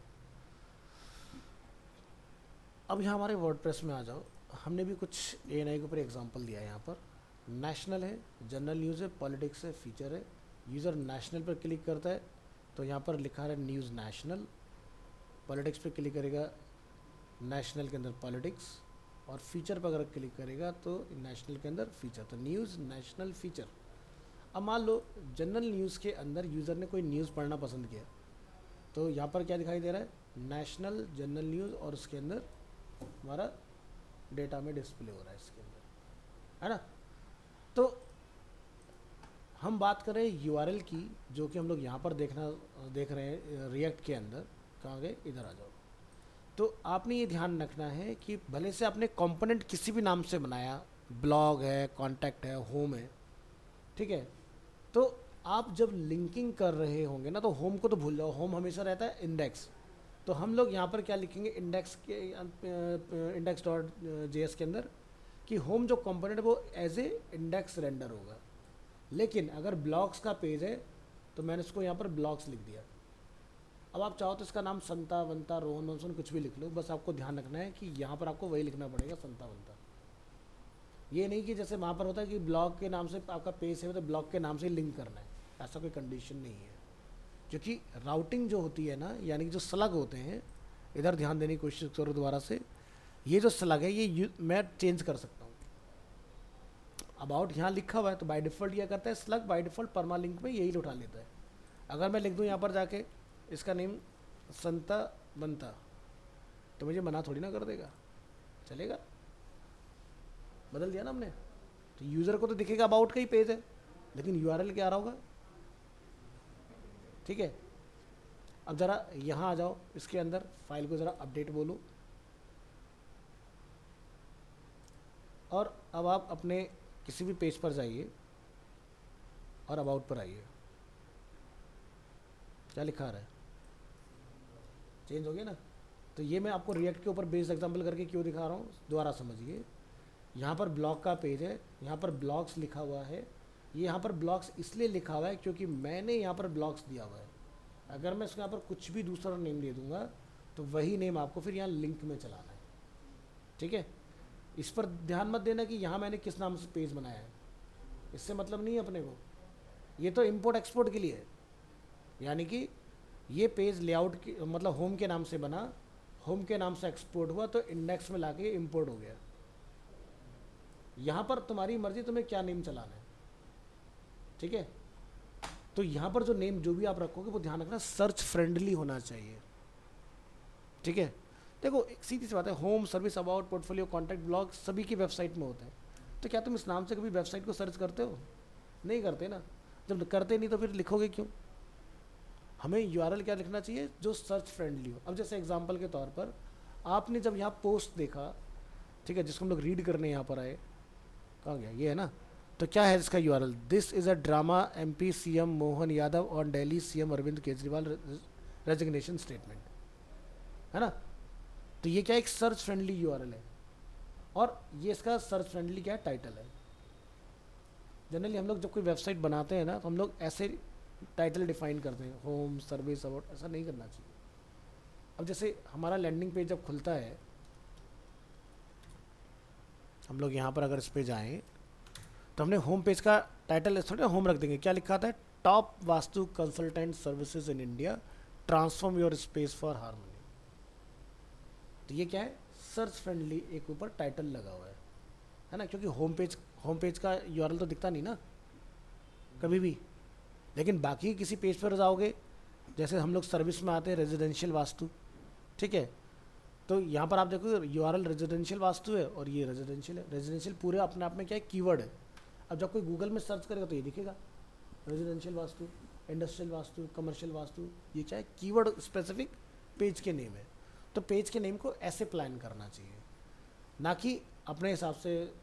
अब यहाँ हमारे वर्डप्रेस में आ जाओ, हमने भी कुछ एएनआई के ऊपर एग्जांपल दिया है। यहाँ पर नेशनल है, जनरल न्यूज़ है, पॉलिटिक्स है, फीचर है। यूज़र नेशनल पर क्लिक करता है तो यहाँ पर लिखा है न्यूज़ नेशनल। पॉलिटिक्स पे क्लिक करेगा, नेशनल के अंदर पॉलिटिक्स, और फीचर पर अगर क्लिक करेगा तो नेशनल के अंदर फीचर, तो न्यूज़ नेशनल फीचर। अब मान लो जनरल न्यूज़ के अंदर यूज़र ने कोई न्यूज़ पढ़ना पसंद किया, तो यहाँ पर क्या दिखाई दे रहा है, नेशनल जनरल न्यूज़, और उसके अंदर हमारा डेटा में डिस्प्ले हो रहा है इसके अंदर, है ना। तो हम बात करें यूआरएल की, जो कि हम लोग यहाँ पर देख रहे हैं रिएक्ट के अंदर। कहाँ गए, इधर आ जाओ। तो आपने ये ध्यान रखना है कि भले से आपने कंपोनेंट किसी भी नाम से बनाया, ब्लॉग है, कॉन्टैक्ट है, होम है, ठीक है, तो आप जब लिंकिंग कर रहे होंगे ना, तो होम को तो भूल जाओ, होम हमेशा रहता है इंडेक्स। तो हम लोग यहाँ पर क्या लिखेंगे, इंडेक्स के इंडेक्स डॉट जेएस के अंदर कि होम जो कंपोनेंट है वो एज ए इंडेक्स रेंडर होगा। लेकिन अगर ब्लॉग्स का पेज है तो मैंने इसको यहाँ पर ब्लॉग्स लिख दिया। अब आप चाहो तो इसका नाम संता वंता रोहन वंसन कुछ भी लिख लो, बस आपको ध्यान रखना है कि यहाँ पर आपको वही लिखना पड़ेगा, संता वंता। ये नहीं कि जैसे वहाँ पर होता है कि ब्लॉग के नाम से आपका पेज है तो ब्लॉग के नाम से लिंक करना है, ऐसा कोई कंडीशन नहीं है। क्योंकि राउटिंग जो होती है ना, यानी कि जो स्लग होते हैं, इधर ध्यान देने की कोशिश करो दोबारा से, ये जो स्लग है ये मैं चेंज कर सकता हूँ। अबाउट यहाँ लिखा हुआ है तो बाय डिफ़ॉल्ट क्या करता है, slug by default permalink में यही उठा लेता है। अगर मैं लिख दूँ यहाँ पर जाके इसका नेम संता बनता, तो मुझे मना थोड़ी ना कर देगा, चलेगा। बदल दिया ना हमने, तो यूज़र को तो दिखेगा अबाउट का ही पेज है, लेकिन यूआरएल क्या आ रहा होगा, ठीक है। अब ज़रा यहाँ आ जाओ, इसके अंदर फाइल को ज़रा अपडेट बोलो, और अब आप अपने किसी भी पेज पर जाइए और अबाउट पर आइए। क्या लिखा आ रहा है, चेंज हो गया ना। तो ये मैं आपको रिएक्ट के ऊपर बेस्ड एग्जांपल करके क्यों दिखा रहा हूँ, दोबारा समझिए। यहाँ पर ब्लॉग का पेज है, यहाँ पर ब्लॉग्स लिखा हुआ है। ये यहाँ पर ब्लॉग्स इसलिए लिखा हुआ है क्योंकि मैंने यहाँ पर ब्लॉग्स दिया हुआ है। अगर मैं इसके यहाँ पर कुछ भी दूसरा नेम दे दूँगा तो वही नेम आपको फिर यहाँ लिंक में चलाना है, ठीक है। इस पर ध्यान मत देना कि यहाँ मैंने किस नाम से पेज बनाया है, इससे मतलब नहीं है अपने को। ये तो इंपोर्ट एक्सपोर्ट के लिए है, यानी कि ये पेज लेआउट की मतलब होम के नाम से बना, होम के नाम से एक्सपोर्ट हुआ तो इंडेक्स में लाके इंपोर्ट हो गया। यहाँ पर तुम्हारी मर्जी, तुम्हें क्या नेम चलाना है, ठीक है। तो यहाँ पर जो नेम जो भी आप रखोगे वो ध्यान रखना सर्च फ्रेंडली होना चाहिए, ठीक है। देखो एक सीधी सी बात है, home, service, about, portfolio, contact, blog सभी की वेबसाइट में होते हैं। तो क्या तुम इस नाम से कभी वेबसाइट को सर्च करते हो, नहीं करते ना। जब करते नहीं तो फिर लिखोगे क्यों। हमें यूआरएल क्या लिखना चाहिए, जो सर्च फ्रेंडली हो। अब जैसे एग्जांपल के तौर पर आपने जब यहाँ पोस्ट देखा, ठीक है, जिसको हम लोग रीड करने यहाँ पर आए, कहाँ गया, ये है ना। तो क्या है इसका URL, this is a drama MP CM Mohan Yadav on Delhi CM Arvind Kejriwal resignation statement, है ना। तो ये क्या एक सर्च फ्रेंडली यूआरएल है, और ये इसका सर्च फ्रेंडली क्या है, टाइटल है। जनरली हम लोग जब कोई वेबसाइट बनाते हैं ना, तो हम लोग ऐसे टाइटल डिफाइन करते हैं, होम, सर्विस, अबाउट, ऐसा नहीं करना चाहिए। अब जैसे हमारा लैंडिंग पेज जब खुलता है, हम लोग यहाँ पर अगर इस पे जाएं तो हमने होम पेज का टाइटल थोड़ा होम रख देंगे। क्या लिखा था, top vastu consultant services in India, transform your space for harmony. तो ये क्या है, सर्च फ्रेंडली एक ऊपर टाइटल लगा हुआ है ना। क्योंकि होम पेज का यूआरएल तो दिखता नहीं ना कभी भी, लेकिन बाकी किसी पेज पर जाओगे, जैसे हम लोग सर्विस में आते हैं रेजिडेंशियल वास्तु, ठीक है, तो यहाँ पर आप देखो यूआरएल रेजिडेंशियल वास्तु है और ये रेजिडेंशियल है। रेजिडेंशियल पूरे अपने आप में क्या है, कीवर्ड है। अब जब कोई गूगल में सर्च करेगा तो ये दिखेगा residential vastu, industrial vastu, commercial vastu, ये क्या है, कीवर्ड स्पेसिफिक पेज के नेम है। तो पेज के नेम को ऐसे प्लान करना चाहिए, ना कि अपने हिसाब से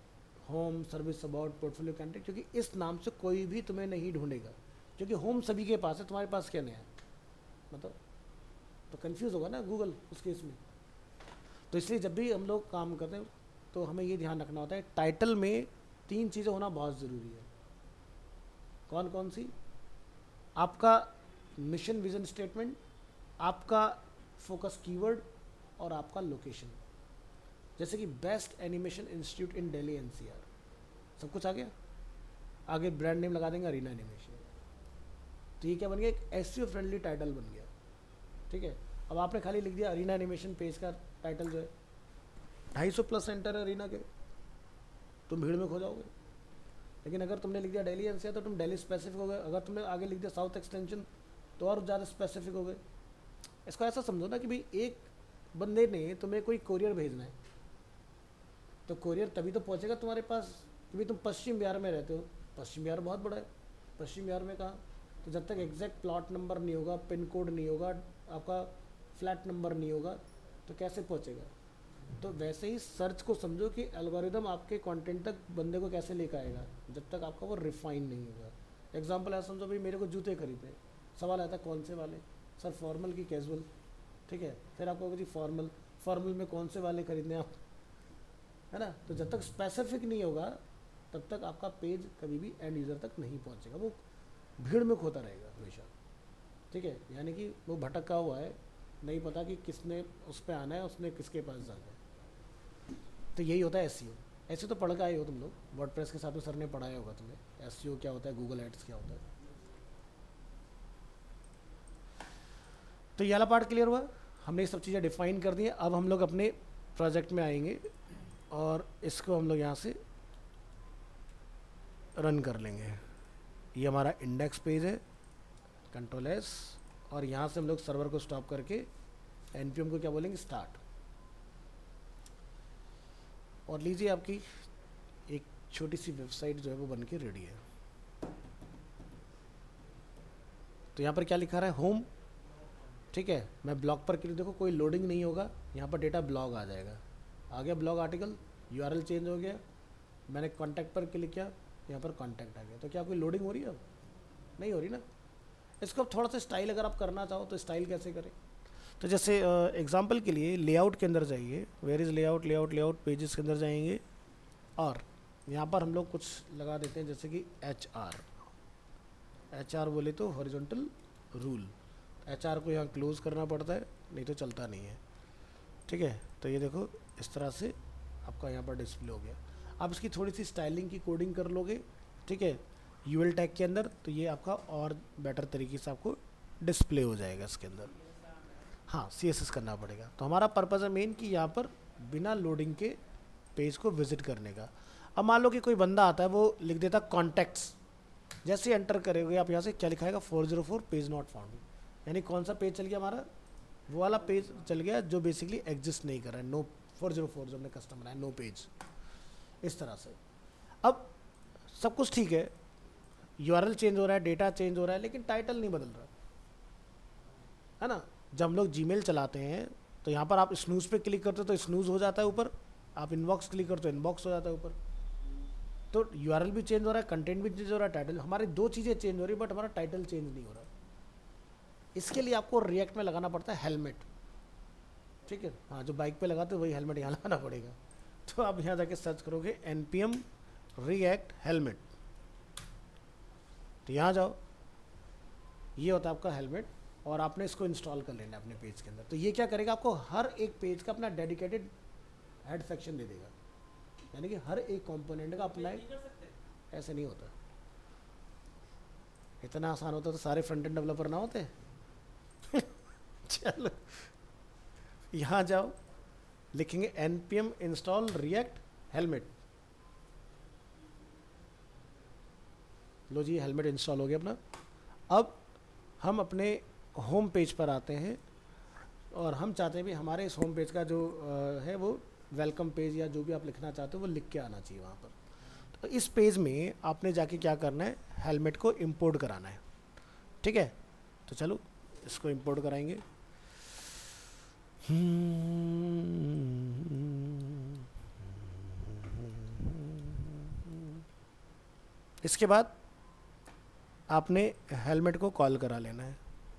home, service about, portfolio candidate, क्योंकि इस नाम से कोई भी तुम्हें नहीं ढूंढेगा, क्योंकि होम सभी के पास है, तुम्हारे पास क्या नया है मतलब, तो कंफ्यूज होगा ना गूगल उस केस में। तो इसलिए जब भी हम लोग काम करते हैं तो हमें ये ध्यान रखना होता है, टाइटल में 3 चीज़ें होना बहुत ज़रूरी है। कौन कौन सी? आपका मिशन विजन स्टेटमेंट, आपका फोकस कीवर्ड और आपका लोकेशन। जैसे कि best animation institute in Delhi NCR, सब कुछ आ गया, आगे ब्रांड नेम लगा देंगे अरीना एनिमेशन। तो ये क्या बन गया? एक एसईओ फ्रेंडली टाइटल बन गया। ठीक है, अब आपने खाली लिख दिया अरीना एनिमेशन, पेज का टाइटल जो है 250+ सेंटर है अरीना के, तुम भीड़ में खो जाओगे। लेकिन अगर तुमने लिख दिया दिल्ली एनसीआर तो तुम दिल्ली स्पेसिफिक हो गए। अगर तुमने आगे लिख दिया साउथ एक्सटेंशन तो और ज़्यादा स्पेसिफिक हो गए। इसको ऐसा समझो ना कि भाई एक बंदे ने तुम्हें कोई कोरियर भेजना है, तो कोरियर तभी तो पहुंचेगा तुम्हारे पास कि भाई तुम पश्चिम बिहार में रहते हो। पश्चिम बिहार बहुत बड़ा है, पश्चिम बिहार में कहाँ? तो जब तक एग्जैक्ट प्लॉट नंबर नहीं होगा, पिन कोड नहीं होगा, आपका फ्लैट नंबर नहीं होगा, तो कैसे पहुंचेगा? तो वैसे ही सर्च को समझो कि एल्गोरिदम आपके कंटेंट तक बंदे को कैसे लेकर आएगा, जब तक आपका वो रिफाइन नहीं होगा। एग्जांपल ऐसा समझो, भाई मेरे को जूते खरीदने, सवाल आता है कौन से वाले? सर फॉर्मल की कैजुअल। ठीक है, फिर आप कहोगे जी फॉर्मल, फॉर्मल में कौन से वाले खरीदने आप, है ना? तो जब तक स्पेसिफिक नहीं होगा तब तक आपका पेज कभी भी एंड यूज़र तक नहीं पहुंचेगा, वो भीड़ में खोता रहेगा हमेशा। ठीक है, यानी कि वो भटका हुआ है, नहीं पता कि किसने उस पर आना है, उसने किसके पास जाना है। तो यही होता है एसईओ। ऐसे तो पढ़ के आए हो तुम लोग, वर्डप्रेस के साथ में सर ने पढ़ाया होगा तुम्हें एसईओ क्या होता है, गूगल एड्स क्या होता है। तो ये वाला पार्ट क्लियर हुआ, हमने ये सब चीज़ें डिफाइन कर दी हैं। अब हम लोग अपने प्रोजेक्ट में आएंगे और इसको हम लोग यहाँ से रन कर लेंगे। ये हमारा इंडेक्स पेज है, कंट्रोल एस, और यहाँ से हम लोग सर्वर को स्टॉप करके एनपीएम को क्या बोलेंगे, स्टार्ट। और लीजिए आपकी एक छोटी सी वेबसाइट जो है वो बन के रेडी है। तो यहाँ पर क्या लिखा रहा है, होम। ठीक है, मैं ब्लॉग पर क्लिक, देखो कोई लोडिंग नहीं होगा, यहाँ पर डेटा ब्लॉग आ जाएगा। आ गया ब्लॉग आर्टिकल, यूआरएल चेंज हो गया, मैंने कॉन्टैक्ट पर क्लिक किया, यहाँ पर कॉन्टैक्ट आ गया। तो क्या कोई लोडिंग हो रही है? अब नहीं हो रही ना। इसको अब थोड़ा सा स्टाइल अगर आप करना चाहो तो स्टाइल कैसे करें? तो जैसे एग्जांपल के लिए लेआउट के अंदर जाइए, where is layout, layout layout pages के अंदर जाएंगे और यहाँ पर हम लोग कुछ लगा देते हैं जैसे कि एच आर बोले तो हॉरिजॉन्टल रूल। एच आर को यहाँ क्लोज करना पड़ता है, नहीं तो चलता नहीं है। ठीक है, तो ये देखो इस तरह से आपका यहाँ पर डिस्प्ले हो गया। आप इसकी थोड़ी सी स्टाइलिंग की कोडिंग कर लोगे, ठीक है, यूएल टैग के अंदर, तो ये आपका और बेटर तरीके से आपको डिस्प्ले हो जाएगा इसके अंदर। हाँ, CSS करना पड़ेगा। तो हमारा पर्पज़ है मेन कि यहाँ पर बिना लोडिंग के पेज को विजिट करने का। अब मान लो कि कोई बंदा आता है, वो लिख देता कॉन्टैक्ट्स, जैसे एंटर करोगे आप यहाँ से क्या लिखाएगा, 404 पेज नॉट फाउंड, यानी कौन सा पेज चल गया हमारा, वो वाला पेज चल गया जो बेसिकली एग्जिस्ट नहीं कर रहा है, नो 404 जो हमने कस्टम बनाया, नो पेज, इस तरह से। अब सब कुछ ठीक है, यूआरएल चेंज हो रहा है, डेटा चेंज हो रहा है, लेकिन टाइटल नहीं बदल रहा है ना। जब हम लोग जीमेल चलाते हैं तो यहाँ पर आप स्नूज पे क्लिक करते हो तो स्नूज हो जाता है ऊपर, आप इनबॉक्स क्लिक करते हो इनबॉक्स हो जाता है ऊपर। तो यूआरएल भी चेंज हो रहा है, कंटेंट भी चेंज हो रहा है, टाइटल, हमारी 2 चीज़ें चेंज हो रही है, बट हमारा टाइटल चेंज नहीं हो रहा। इसके लिए आपको रिएक्ट में लगाना पड़ता है हेलमेट। ठीक है, हाँ, जो बाइक पे लगाते हो वही हेलमेट यहाँ लगाना पड़ेगा। तो आप यहाँ जाके सर्च करोगे npm react helmet, तो यहाँ जाओ, ये होता है आपका हेलमेट, और आपने इसको इंस्टॉल कर लेना है अपने पेज के अंदर। तो ये क्या करेगा, आपको हर एक पेज का अपना डेडिकेटेड हेड सेक्शन दे देगा, यानी कि हर एक कंपोनेंट का अपना एक, ऐसे नहीं होता। इतना आसान होता तो सारे फ्रंट एंड डेवलपर ना होते। चलो यहाँ जाओ, लिखेंगे npm install react helmet, लो जी हेलमेट इंस्टॉल हो गया अपना। अब हम अपने होम पेज पर आते हैं और हम चाहते हैं भी हमारे इस होम पेज का जो है वो वेलकम पेज या जो भी आप लिखना चाहते हो वो लिख के आना चाहिए वहाँ पर। तो इस पेज में आपने जाके क्या करना है, हेलमेट को इंपोर्ट कराना है। ठीक है, तो चलो इसको इंपोर्ट कराएंगे। इसके बाद आपने हेलमेट को कॉल करा लेना है।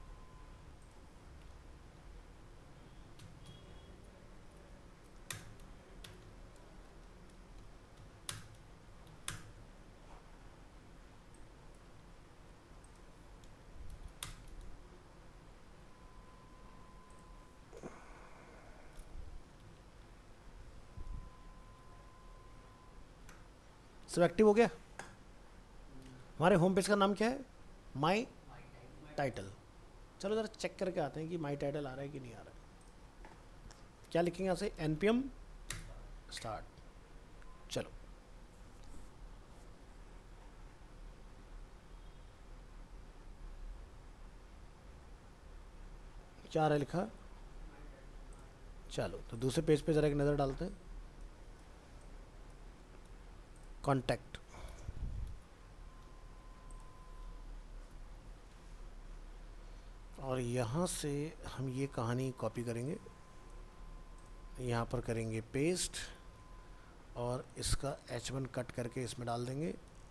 सब एक्टिव हो गया। हमारे होम पेज का नाम क्या है? My title. चलो ज़रा चेक करके आते हैं कि माई टाइटल आ रहा है कि नहीं आ रहा है। क्या लिखेंगे यहाँ से? npm start. चलो क्या आ रहा है लिखा? चलो तो दूसरे पेज पे ज़रा एक नज़र डालते हैं। कॉन्टैक्ट, और यहाँ से हम ये कहानी कॉपी करेंगे, यहाँ पर करेंगे पेस्ट और इसका H1 कट करके इसमें डाल देंगे।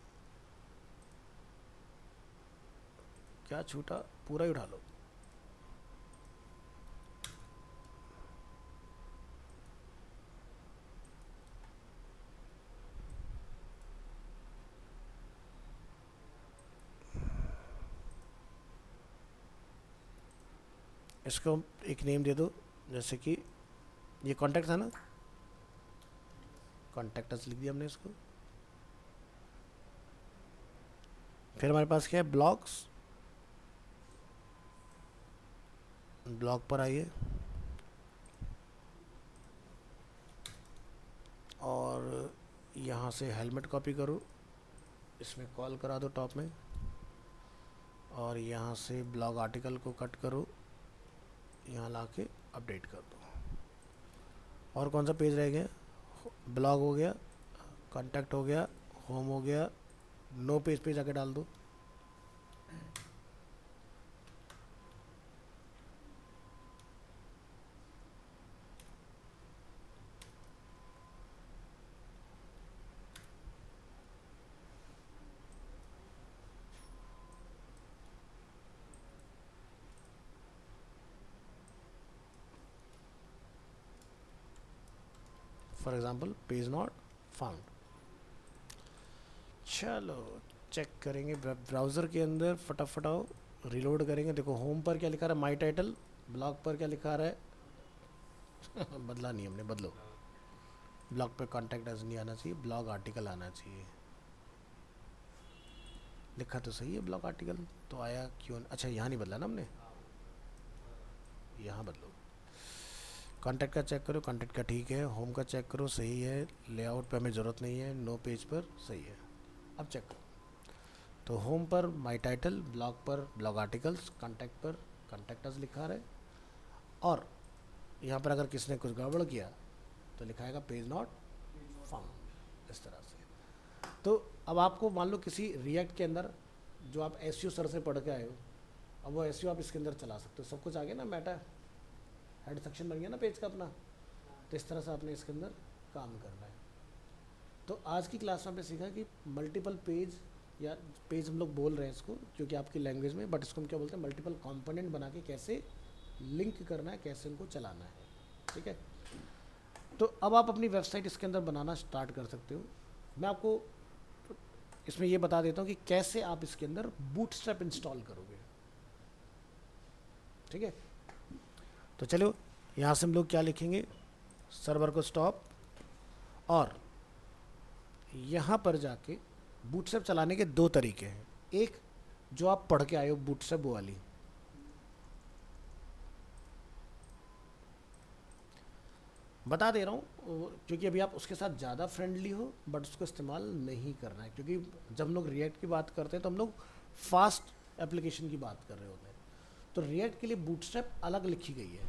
क्या छूटा? पूरा ही उठा लो। इसको एक नेम दे दो, जैसे कि ये कॉन्टैक्ट था ना, कॉन्टैक्टस लिख दिया हमने इसको। फिर हमारे पास क्या है? ब्लॉग्स। ब्लॉग पर आइए और यहाँ से हेलमेट कॉपी करो, इसमें कॉल करा दो टॉप में, और यहाँ से ब्लॉग आर्टिकल को कट करो, यहाँ लाके अपडेट कर दो। और कौन सा पेज रह गया? ब्लॉग हो गया, कॉन्टैक्ट हो गया, होम हो गया, नो पेज पे जाके डाल दो। For example page not found. चलो चेक करेंगे ब्राउज़र के अंदर, फटाफट आओ रिलोड करेंगे। देखो होम पर क्या लिखा रहा है? My title. ब्लॉग पर क्या लिखा रहा है? बदला नहीं हमने, बदलो। ब्लॉग पे कॉन्टैक्ट एज नहीं आना चाहिए, ब्लॉग आर्टिकल आना चाहिए। लिखा तो सही है ब्लॉग आर्टिकल, तो आया क्यों? अच्छा यहाँ नहीं बदला ना हमने, यहाँ बदलो। कॉन्टैक्ट का चेक करो, कॉन्टैक्ट का ठीक है। होम का चेक करो, सही है। लेआउट पे हमें ज़रूरत नहीं है। नो पेज पर सही है। अब चेक करो तो होम पर माई टाइटल, ब्लॉग पर ब्लॉग आर्टिकल्स, कॉन्टैक्ट पर कॉन्टैक्टस लिखा रहा है। और यहाँ पर अगर किसने कुछ गड़बड़ किया तो लिखाएगा पेज नॉट फाउंड, इस तरह से। तो अब आपको मान लो किसी रिएक्ट के अंदर जो आप एसईओ सर से पढ़ के आए हो, अब वो एसईओ आप इसके अंदर चला सकते हो। सब कुछ आ गया ना, मेटा हेड सेक्शन बन गया ना पेज का अपना। तो इस तरह से आपने इसके अंदर काम करना है। तो आज की क्लास में आपने सीखा कि मल्टीपल पेज, या पेज हम लोग बोल रहे हैं इसको क्योंकि आपकी लैंग्वेज में, बट इसको हम क्या बोलते हैं? मल्टीपल कंपोनेंट बना के कैसे लिंक करना है, कैसे उनको चलाना है। ठीक है, तो अब आप अपनी वेबसाइट इसके अंदर बनाना स्टार्ट कर सकते हो। मैं आपको इसमें ये बता देता हूँ कि कैसे आप इसके अंदर बूटस्ट्रैप इंस्टॉल करोगे। ठीक है, तो चलो यहाँ से हम लोग क्या लिखेंगे? सर्वर को स्टॉप, और यहाँ पर जाके बूटस्ट्रैप चलाने के दो तरीके हैं। एक जो आप पढ़ के आए हो बूटस्ट्रैप वो वाली, बता दे रहा हूँ क्योंकि अभी आप उसके साथ ज़्यादा फ्रेंडली हो, बट उसको इस्तेमाल नहीं करना है। क्योंकि जब हम लोग रिएक्ट की बात करते हैं तो हम लोग फास्ट एप्लीकेशन की बात कर रहे होते हैं। तो रिएक्ट के लिए बूटस्ट्रैप अलग लिखी गई है।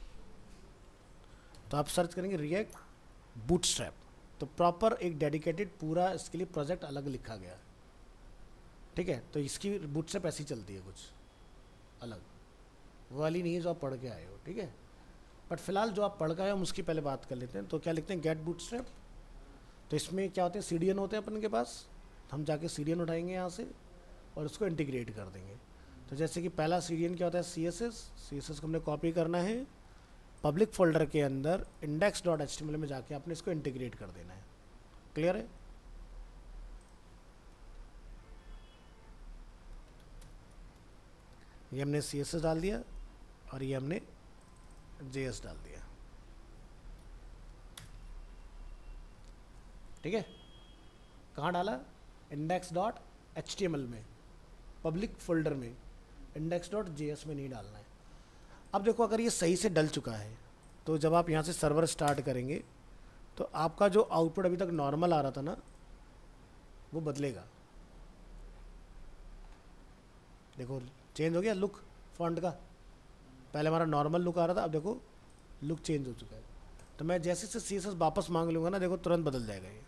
तो आप सर्च करेंगे रिएक्ट बूटस्ट्रैप, तो प्रॉपर एक डेडिकेटेड पूरा इसके लिए प्रोजेक्ट अलग लिखा गया है। ठीक है, तो इसकी बूटस्ट्रैप ऐसी चलती है कुछ अलग, वो वाली नहीं है जो आप पढ़ के आए हो। ठीक है, बट फिलहाल जो आप पढ़ के आए हो हम उसकी पहले बात कर लेते हैं। तो क्या लिखते हैं? Get bootstrap. तो इसमें क्या होते हैं? CDN होते हैं अपन के पास, हम जाके सीरियन उठाएंगे यहाँ से और उसको इंटीग्रेट कर देंगे। तो जैसे कि पहला सीरियन क्या होता है, CSS को हमने कॉपी करना है, पब्लिक फोल्डर के अंदर index.html में जाके आपने इसको इंटीग्रेट कर देना है। क्लियर है? ये हमने CSS डाल दिया और ये हमने JS डाल दिया। ठीक है, कहाँ डाला? index.html में, पब्लिक फोल्डर में, index.js में नहीं डालना है। अब देखो अगर ये सही से डल चुका है तो जब आप यहाँ से सर्वर स्टार्ट करेंगे तो आपका जो आउटपुट अभी तक नॉर्मल आ रहा था ना वो बदलेगा। देखो चेंज हो गया लुक फॉन्ट का, पहले हमारा नॉर्मल लुक आ रहा था, अब देखो लुक चेंज हो चुका है। तो मैं जैसे से CSS वापस मांग लूँगा ना, देखो तुरंत बदल जाएगा ये।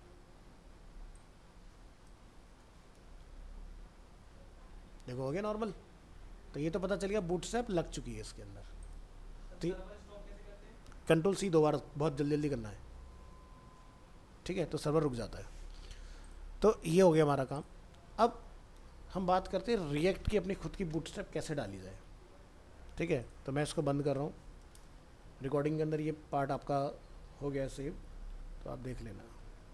देखो हो गया नॉर्मल। तो ये तो पता चल गया बूटस्ट्रैप लग चुकी है इसके अंदर। तो Ctrl+C 2 बार बहुत जल्दी जल्दी करना है। ठीक है, तो सर्वर रुक जाता है। तो ये हो गया हमारा काम। अब हम बात करते हैं रिएक्ट की अपनी खुद की बूटस्ट्रैप कैसे डाली जाए। ठीक है, तो मैं इसको बंद कर रहा हूँ। रिकॉर्डिंग के अंदर ये पार्ट आपका हो गया सेव, तो आप देख लेना।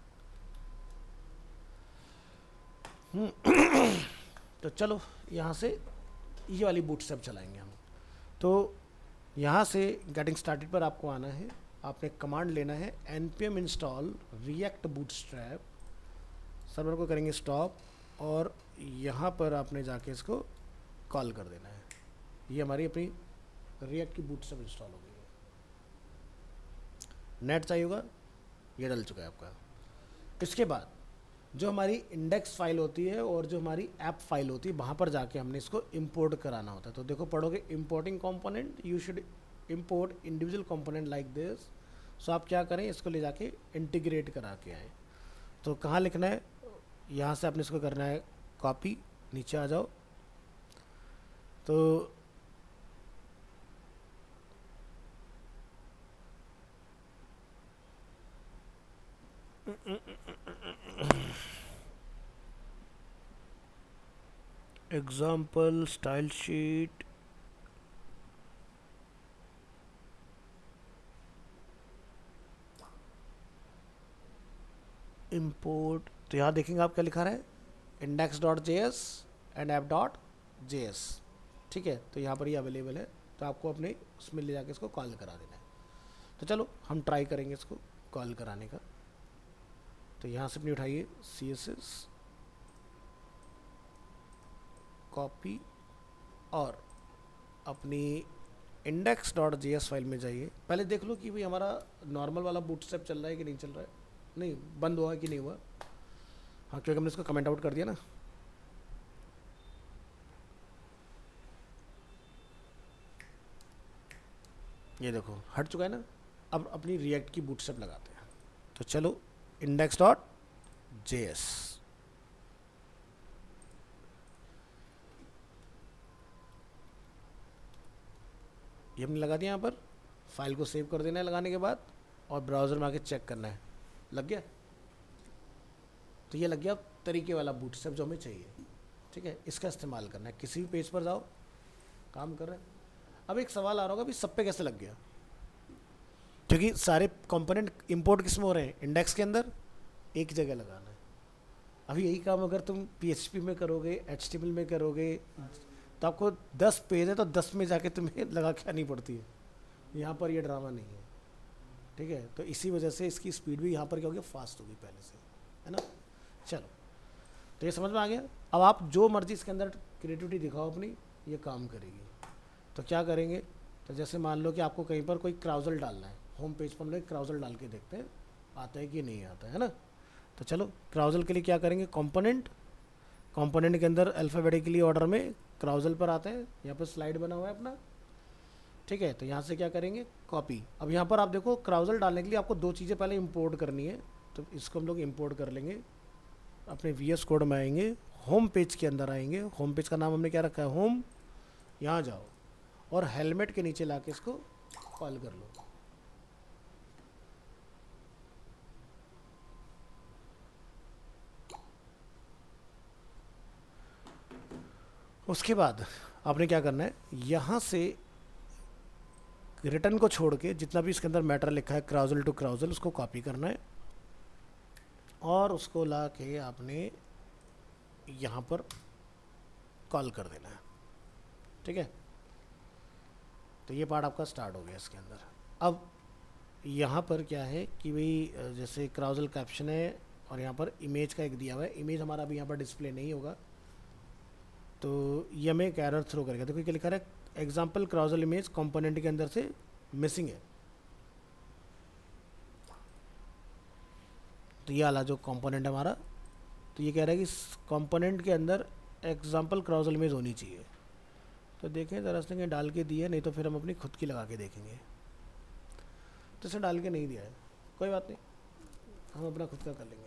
तो चलो यहाँ से ये वाली बूटस्ट्रैप चलाएंगे हम। तो यहाँ से गेटिंग स्टार्टेड पर आपको आना है, आपने कमांड लेना है npm install react bootstrap, server को करेंगे स्टॉप और यहाँ पर आपने जाके इसको कॉल कर देना है। ये हमारी अपनी रिएक्ट की बूटस्ट्रैप इंस्टॉल हो गई है। नेट चाहिए होगा, ये डल चुका है आपका। इसके बाद जो हमारी इंडेक्स फाइल होती है और जो हमारी ऐप फाइल होती है वहाँ पर जाके हमने इसको इंपोर्ट कराना होता है। तो देखो पढ़ोगे importing component, you should import individual component like this. So आप क्या करें, इसको ले जाके इंटीग्रेट करा के आए। तो कहाँ लिखना है, यहाँ से आपने इसको करना है कॉपी, नीचे आ जाओ। तो एग्जाम्पल स्टाइल शीट, इंपोर्ट। तो यहाँ देखेंगे आप क्या लिखा रहा है, index.js एंड app.js। ठीक है, तो यहाँ पर ये अवेलेबल है, तो आपको अपने उसमें ले जाके इसको कॉल करा देना है। तो चलो हम ट्राई करेंगे इसको कॉल कराने का। तो यहाँ से अपनी उठाइए CSS, कॉपी और अपनी index.js फाइल में जाइए। पहले देख लो कि भाई हमारा नॉर्मल वाला बूटस्ट्रैप चल रहा है कि नहीं चल रहा है, नहीं बंद हुआ कि नहीं हुआ। हाँ, क्योंकि हमने इसको कमेंट आउट कर दिया ना। ये देखो हट चुका है ना। अब अपनी रिएक्ट की बूटस्ट्रैप लगाते हैं। तो चलो index.js, ये हमने लगा दिया। यहाँ पर फाइल को सेव कर देना है लगाने के बाद, और ब्राउज़र में आके चेक करना है लग गया। तो ये लग गया तरीके वाला बूटस्ट्रैप जो हमें चाहिए। ठीक है, इसका इस्तेमाल करना है। किसी भी पेज पर जाओ, काम कर रहे हैं। अब एक सवाल आ रहा होगा भी सब पे कैसे लग गया, क्योंकि सारे कंपोनेंट इंपोर्ट किस में हो रहे हैं, इंडेक्स के अंदर एक जगह लगाना है। अभी यही काम अगर तुम PHP में करोगे, HTML में करोगे, तो आपको 10 पेज है तो 10 में जाके तुम्हें लगा के आनी पड़ती है। यहाँ पर ये ड्रामा नहीं है। ठीक है, तो इसी वजह से इसकी स्पीड भी यहाँ पर क्या होगी, फास्ट होगी पहले से, है ना। चलो, तो ये समझ में आ गया। अब आप जो मर्जी इसके अंदर क्रिएटिविटी दिखाओ अपनी, ये काम करेगी। तो क्या करेंगे, तो जैसे मान लो कि आपको कहीं पर कोई क्राउजल डालना है, होम पेज पर हम लोग क्राउजल डाल के देखते हैं आता है कि नहीं आता है ना। तो चलो क्राउजल के लिए क्या करेंगे, कंपोनेंट के अंदर अल्फ़ाबेटिकली ऑर्डर में क्राउजल पर आता है। यहाँ पर स्लाइड बना हुआ है अपना। ठीक है, तो यहाँ से क्या करेंगे, कॉपी। अब यहाँ पर आप देखो क्राउजल डालने के लिए आपको दो चीज़ें पहले इंपोर्ट करनी है। तो इसको हम लोग इंपोर्ट कर लेंगे, अपने VS कोड में आएंगे, होम पेज के अंदर आएंगे। होम पेज का नाम हमने क्या रखा है, होम। यहाँ जाओ और हेलमेट के नीचे लाके इसको कॉल कर लो। उसके बाद आपने क्या करना है, यहाँ से रिटर्न को छोड़ के जितना भी इसके अंदर मैटर लिखा है क्राउजल टू क्राउजल उसको कॉपी करना है और उसको ला के आपने यहाँ पर कॉल कर देना है। ठीक है, तो ये पार्ट आपका स्टार्ट हो गया इसके अंदर। अब यहाँ पर क्या है कि भाई जैसे क्राउजल कैप्शन है और यहाँ पर इमेज का एक दिया हुआ है, इमेज हमारा अभी यहाँ पर डिस्प्ले नहीं होगा तो ये हमें एक एरर थ्रो करेगा। देखो क्या लिखा है, एग्जाम्पल क्राउजल इमेज कंपोनेंट के अंदर से मिसिंग है। तो ये वाला जो कंपोनेंट है हमारा, तो ये कह रहा है कि कंपोनेंट के अंदर एग्जाम्पल क्राउजल इमेज होनी चाहिए। तो देखें ज़रा उसने कहीं डाल के दी है, नहीं तो फिर हम अपनी खुद की लगा के देखेंगे। तो इसे डाल के नहीं दिया है, कोई बात नहीं, हम अपना खुद का कर लेंगे।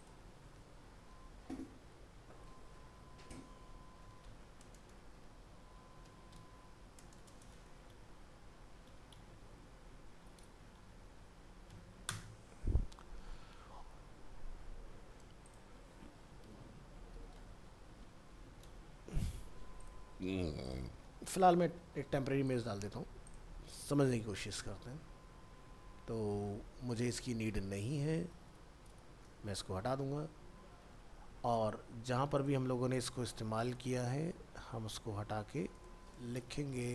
फ़िलहाल मैं एक टेम्प्रेरी इमेज डाल देता हूँ, समझने की कोशिश करते हैं। तो मुझे इसकी नीड नहीं है, मैं इसको हटा दूँगा और जहाँ पर भी हम लोगों ने इसको इस्तेमाल किया है हम उसको हटा के लिखेंगे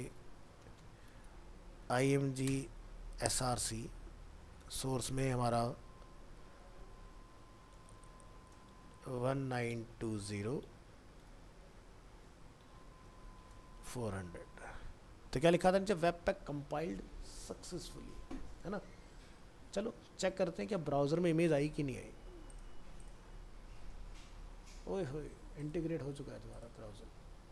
IMG SRC। सोर्स में हमारा 1920/400। तो क्या लिखा था नीचे, वेब पैक कंपाइल्ड सक्सेसफुली, है ना। चलो चेक करते हैं क्या ब्राउज़र में इमेज आई कि नहीं आई। ओए होए, इंटीग्रेट हो चुका है तुम्हारा ब्राउज़र।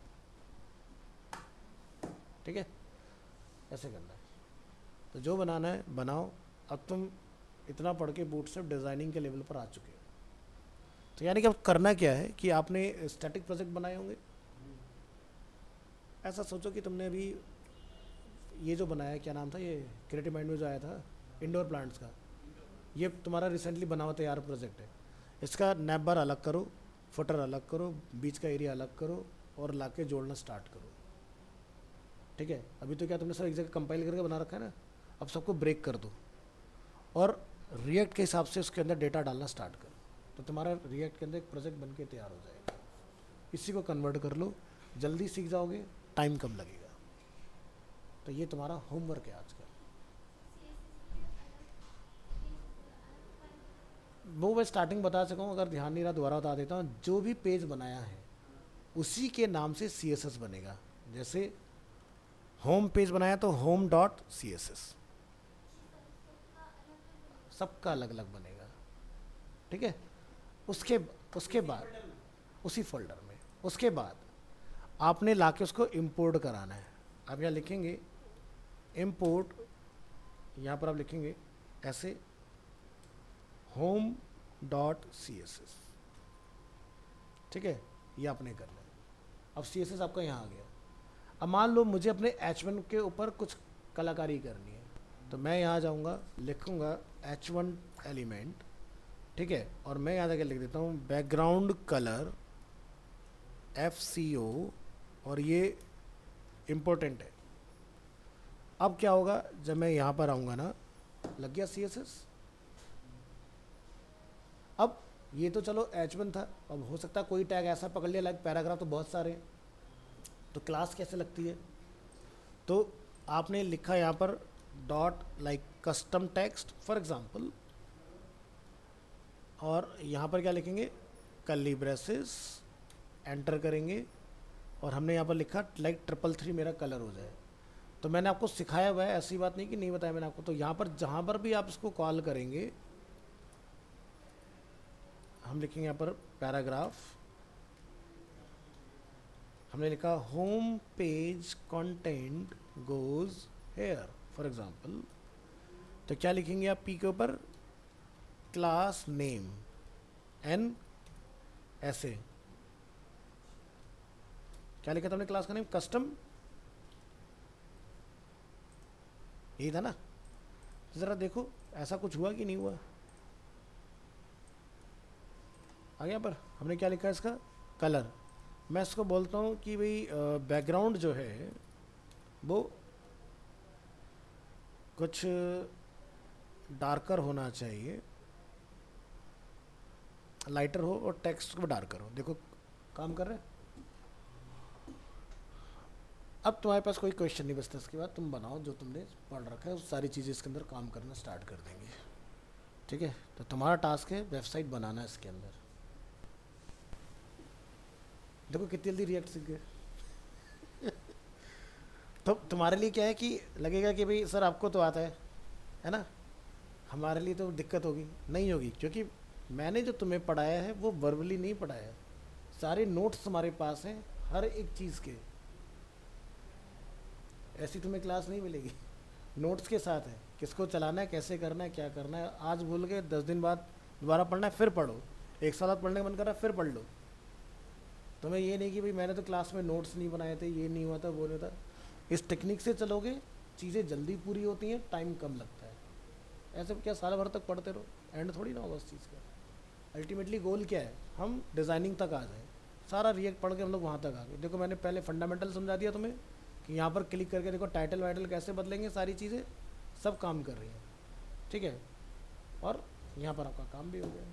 ठीक है, ऐसे करना है। तो जो बनाना है बनाओ। अब तुम इतना पढ़ के बूटस्ट्रैप डिज़ाइनिंग के लेवल पर आ चुके हो। तो यानी कि अब करना क्या है कि आपने स्टैटिक प्रोजेक्ट बनाए होंगे। ऐसा सोचो कि तुमने अभी ये जो बनाया है, क्या नाम था ये क्रिएटिव माइंड में जो आया था इंडोर प्लांट्स का, ये तुम्हारा रिसेंटली बना हुआ तैयार प्रोजेक्ट है। इसका नैप बार अलग करो, फुटर अलग करो, बीच का एरिया अलग करो और ला के जोड़ना स्टार्ट करो। ठीक है, अभी तो क्या तुमने सर एक जगह कंपाइल करके बना रखा है ना, अब सबको ब्रेक कर दो और रिएक्ट के हिसाब से उसके अंदर डेटा डालना स्टार्ट करो। तो तुम्हारा रिएक्ट के अंदर एक प्रोजेक्ट बन के तैयार हो जाएगा। इसी को कन्वर्ट कर लो, जल्दी सीख जाओगे, टाइम कम लगेगा। तो ये तुम्हारा होमवर्क है आज का। वो मैं स्टार्टिंग बता सका हूँ, अगर ध्यान नहीं रहा दोबारा बता देता हूँ। जो भी पेज बनाया है उसी के नाम से CSS बनेगा। जैसे होम पेज बनाया तो home.css, सबका अलग अलग बनेगा। ठीक है, उसके बाद उसी फोल्डर में, उसके बाद आपने लाके उसको इंपोर्ट कराना है। आप यहाँ लिखेंगे इंपोर्ट, यहाँ पर आप लिखेंगे ऐसे home.css। ठीक है, ये आपने करना है। अब CSS आपका यहाँ आ गया। अब मान लो मुझे अपने H1 के ऊपर कुछ कलाकारी करनी है, तो मैं यहाँ जाऊँगा, लिखूँगा H1 एलिमेंट। ठीक है, और मैं यहाँ जाके लिख देता हूँ बैकग्राउंड कलर FCO, और ये इम्पोर्टेंट है। अब क्या होगा, जब मैं यहाँ पर आऊँगा ना, लग गया CSS। अब ये तो चलो H1 था, अब हो सकता है कोई टैग ऐसा पकड़ लिया, लाइक पैराग्राफ तो बहुत सारे हैं, तो क्लास कैसे लगती है। तो आपने लिखा यहाँ पर dot like custom text for example, और यहाँ पर क्या लिखेंगे कर्ली ब्रेसेस, एंटर करेंगे और हमने यहाँ पर लिखा लाइक 333 मेरा कलर हो जाए। तो मैंने आपको सिखाया हुआ है, ऐसी बात नहीं कि नहीं बताया मैंने आपको। तो यहाँ पर जहाँ पर भी आप इसको कॉल करेंगे, हम लिखेंगे यहाँ पर पैराग्राफ, हमने लिखा home page content goes here for example. तो क्या लिखेंगे आप पी के ऊपर, क्लास नेम एन, ऐसे क्या लिखा था हमने क्लास का नेम, कस्टम, यही था ना। ज़रा देखो ऐसा कुछ हुआ कि नहीं हुआ। आ गया पर हमने क्या लिखा है इसका कलर, मैं इसको बोलता हूँ कि भाई बैकग्राउंड जो है वो कुछ डार्कर होना चाहिए, लाइटर हो और टेक्स्ट को डार्कर हो। देखो काम कर रहे हैं। अब तुम्हारे पास कोई क्वेश्चन नहीं बचता, इसके बाद तुम बनाओ जो तुमने पढ़ रखा है, उस सारी चीज़ें इसके अंदर काम करना स्टार्ट कर देंगे। ठीक है, तो तुम्हारा टास्क है वेबसाइट बनाना इसके अंदर। देखो कितनी जल्दी रिएक्ट सीख गए। तो तुम्हारे लिए क्या है कि लगेगा कि भाई सर आपको तो आता है ना, हमारे लिए तो दिक्कत होगी। नहीं होगी, क्योंकि मैंने जो तुम्हें पढ़ाया है वो वर्बली नहीं पढ़ाया है, सारे नोट्स तुम्हारे पास हैं हर एक चीज़ के। ऐसी तुम्हें क्लास नहीं मिलेगी, नोट्स के साथ है, किसको चलाना है, कैसे करना है, क्या करना है। आज भूल गए, 10 दिन बाद दोबारा पढ़ना है फिर पढ़ो, 1 साल बाद पढ़ने का मन कर रहा है फिर पढ़ लो। तुम्हें ये नहीं कि भाई मैंने तो क्लास में नोट्स नहीं बनाए थे, ये नहीं हुआ था, वो नहीं था। इस टेक्निक से चलोगे चीज़ें जल्दी पूरी होती हैं, टाइम कम लगता है। ऐसे क्या साल भर तक पढ़ते रहो, एंड थोड़ी ना होगा उस चीज़ का। अल्टीमेटली गोल क्या है, हम डिज़ाइनिंग तक आ जाए। सारा रिएक्ट पढ़ के हम लोग वहाँ तक आ गए। देखो मैंने पहले फंडामेंटल समझा दिया तुम्हें कि यहाँ पर क्लिक करके देखो टाइटल वाइटल कैसे बदलेंगे, सारी चीज़ें सब काम कर रही हैं। ठीक है, और यहाँ पर आपका काम भी हो गया।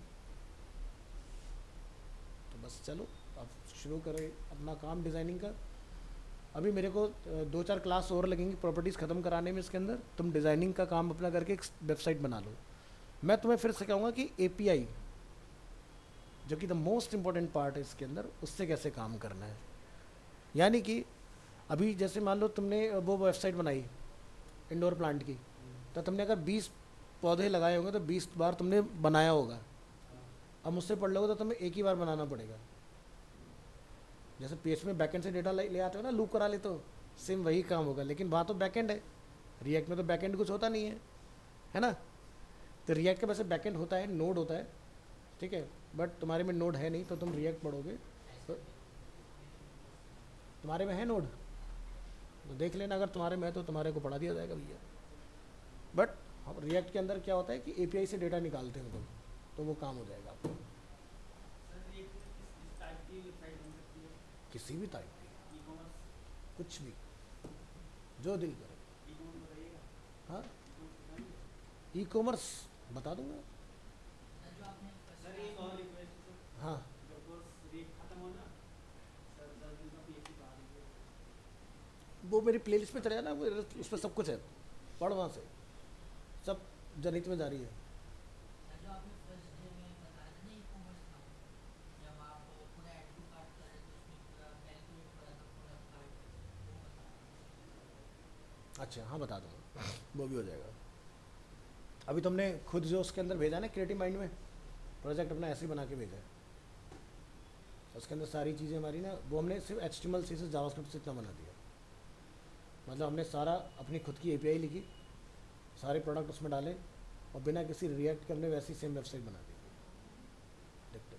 तो बस चलो अब शुरू करें अपना काम डिज़ाइनिंग का। अभी मेरे को 2-4 क्लास और लगेंगी प्रॉपर्टीज़ ख़त्म कराने में। इसके अंदर तुम डिज़ाइनिंग का काम अपना करके एक वेबसाइट बना लो। मैं तुम्हें फिर सिखाऊंगा कि एपीआई, जो कि द मोस्ट इम्पॉर्टेंट पार्ट है इसके अंदर, उससे कैसे काम करना है। यानी कि अभी जैसे मान लो तुमने वो वेबसाइट बनाई इंडोर प्लांट की, तो तुमने अगर 20 पौधे लगाए होंगे तो 20 बार तुमने बनाया होगा। अब मुझसे पढ़ लोगे तो तुम्हें एक ही बार बनाना पड़ेगा। जैसे पेज में बैकएंड से डेटा ले आते हो ना, लूप करा लेते हो, सेम वही काम होगा। लेकिन वहाँ तो बैकएंड है, रिएक्ट में तो बैकएंड कुछ होता नहीं है ना। तो रिएक्ट का वैसे बैकएंड होता है, नोड होता है, ठीक है, बट तुम्हारे में नोड है नहीं, तो तुम रिएक्ट पढ़ोगे तो तुम्हारे में है नोड, तो देख लेना। अगर तुम्हारे में है तो तुम्हारे को पढ़ा दिया जाएगा भैया। बट रिएक्ट के अंदर क्या होता है कि एपीआई से डेटा निकालते हो तुम, तो वो काम हो जाएगा आपको। सर ये किस टाइप की वेबसाइट बन सकती है? किसी भी टाइप की, ई कॉमर्स? कुछ भी जो दिल करे। ई कॉमर्स बताइएगा। हाँ, तो ई कॉमर्स बता दूंगा। सर एक और रिक्वेस्ट सर, हाँ, जब कोर्स रेट खत्म हो ना सर, 10 दिन का पीएचडी पढ़ा दीजिए। वो मेरी प्लेलिस्ट में चले जाना, वो उस पर सब कुछ है, पढ़ वहाँ से, सब जनहित में जारी है। जो आपने फर्स्ट डे में बताया था ना ई-कॉमर्स का, जब आप पूरा ऐड टू कार्ट कर रहे थे उसमें पूरा कैलकुलेट हो रहा था पूरा कार्ट, वो बताया। अच्छा हाँ, बता दूँगा, वो भी हो जाएगा। अभी तुमने खुद जो उसके अंदर भेजा ना क्रिएटिव माइंड में, प्रोजेक्ट अपना ऐसे ही बना के भेजा है, उसके अंदर सारी चीज़ें हमारी ना, वो हमने सिर्फ HTML CSS जावास्क्रिप्ट से इतना बना दिया। मतलब हमने सारा अपनी खुद की एपीआई लिखी, सारे प्रोडक्ट उसमें डाले, और बिना किसी रिएक्ट के हमने वैसी सेम वेबसाइट बना दी। देखते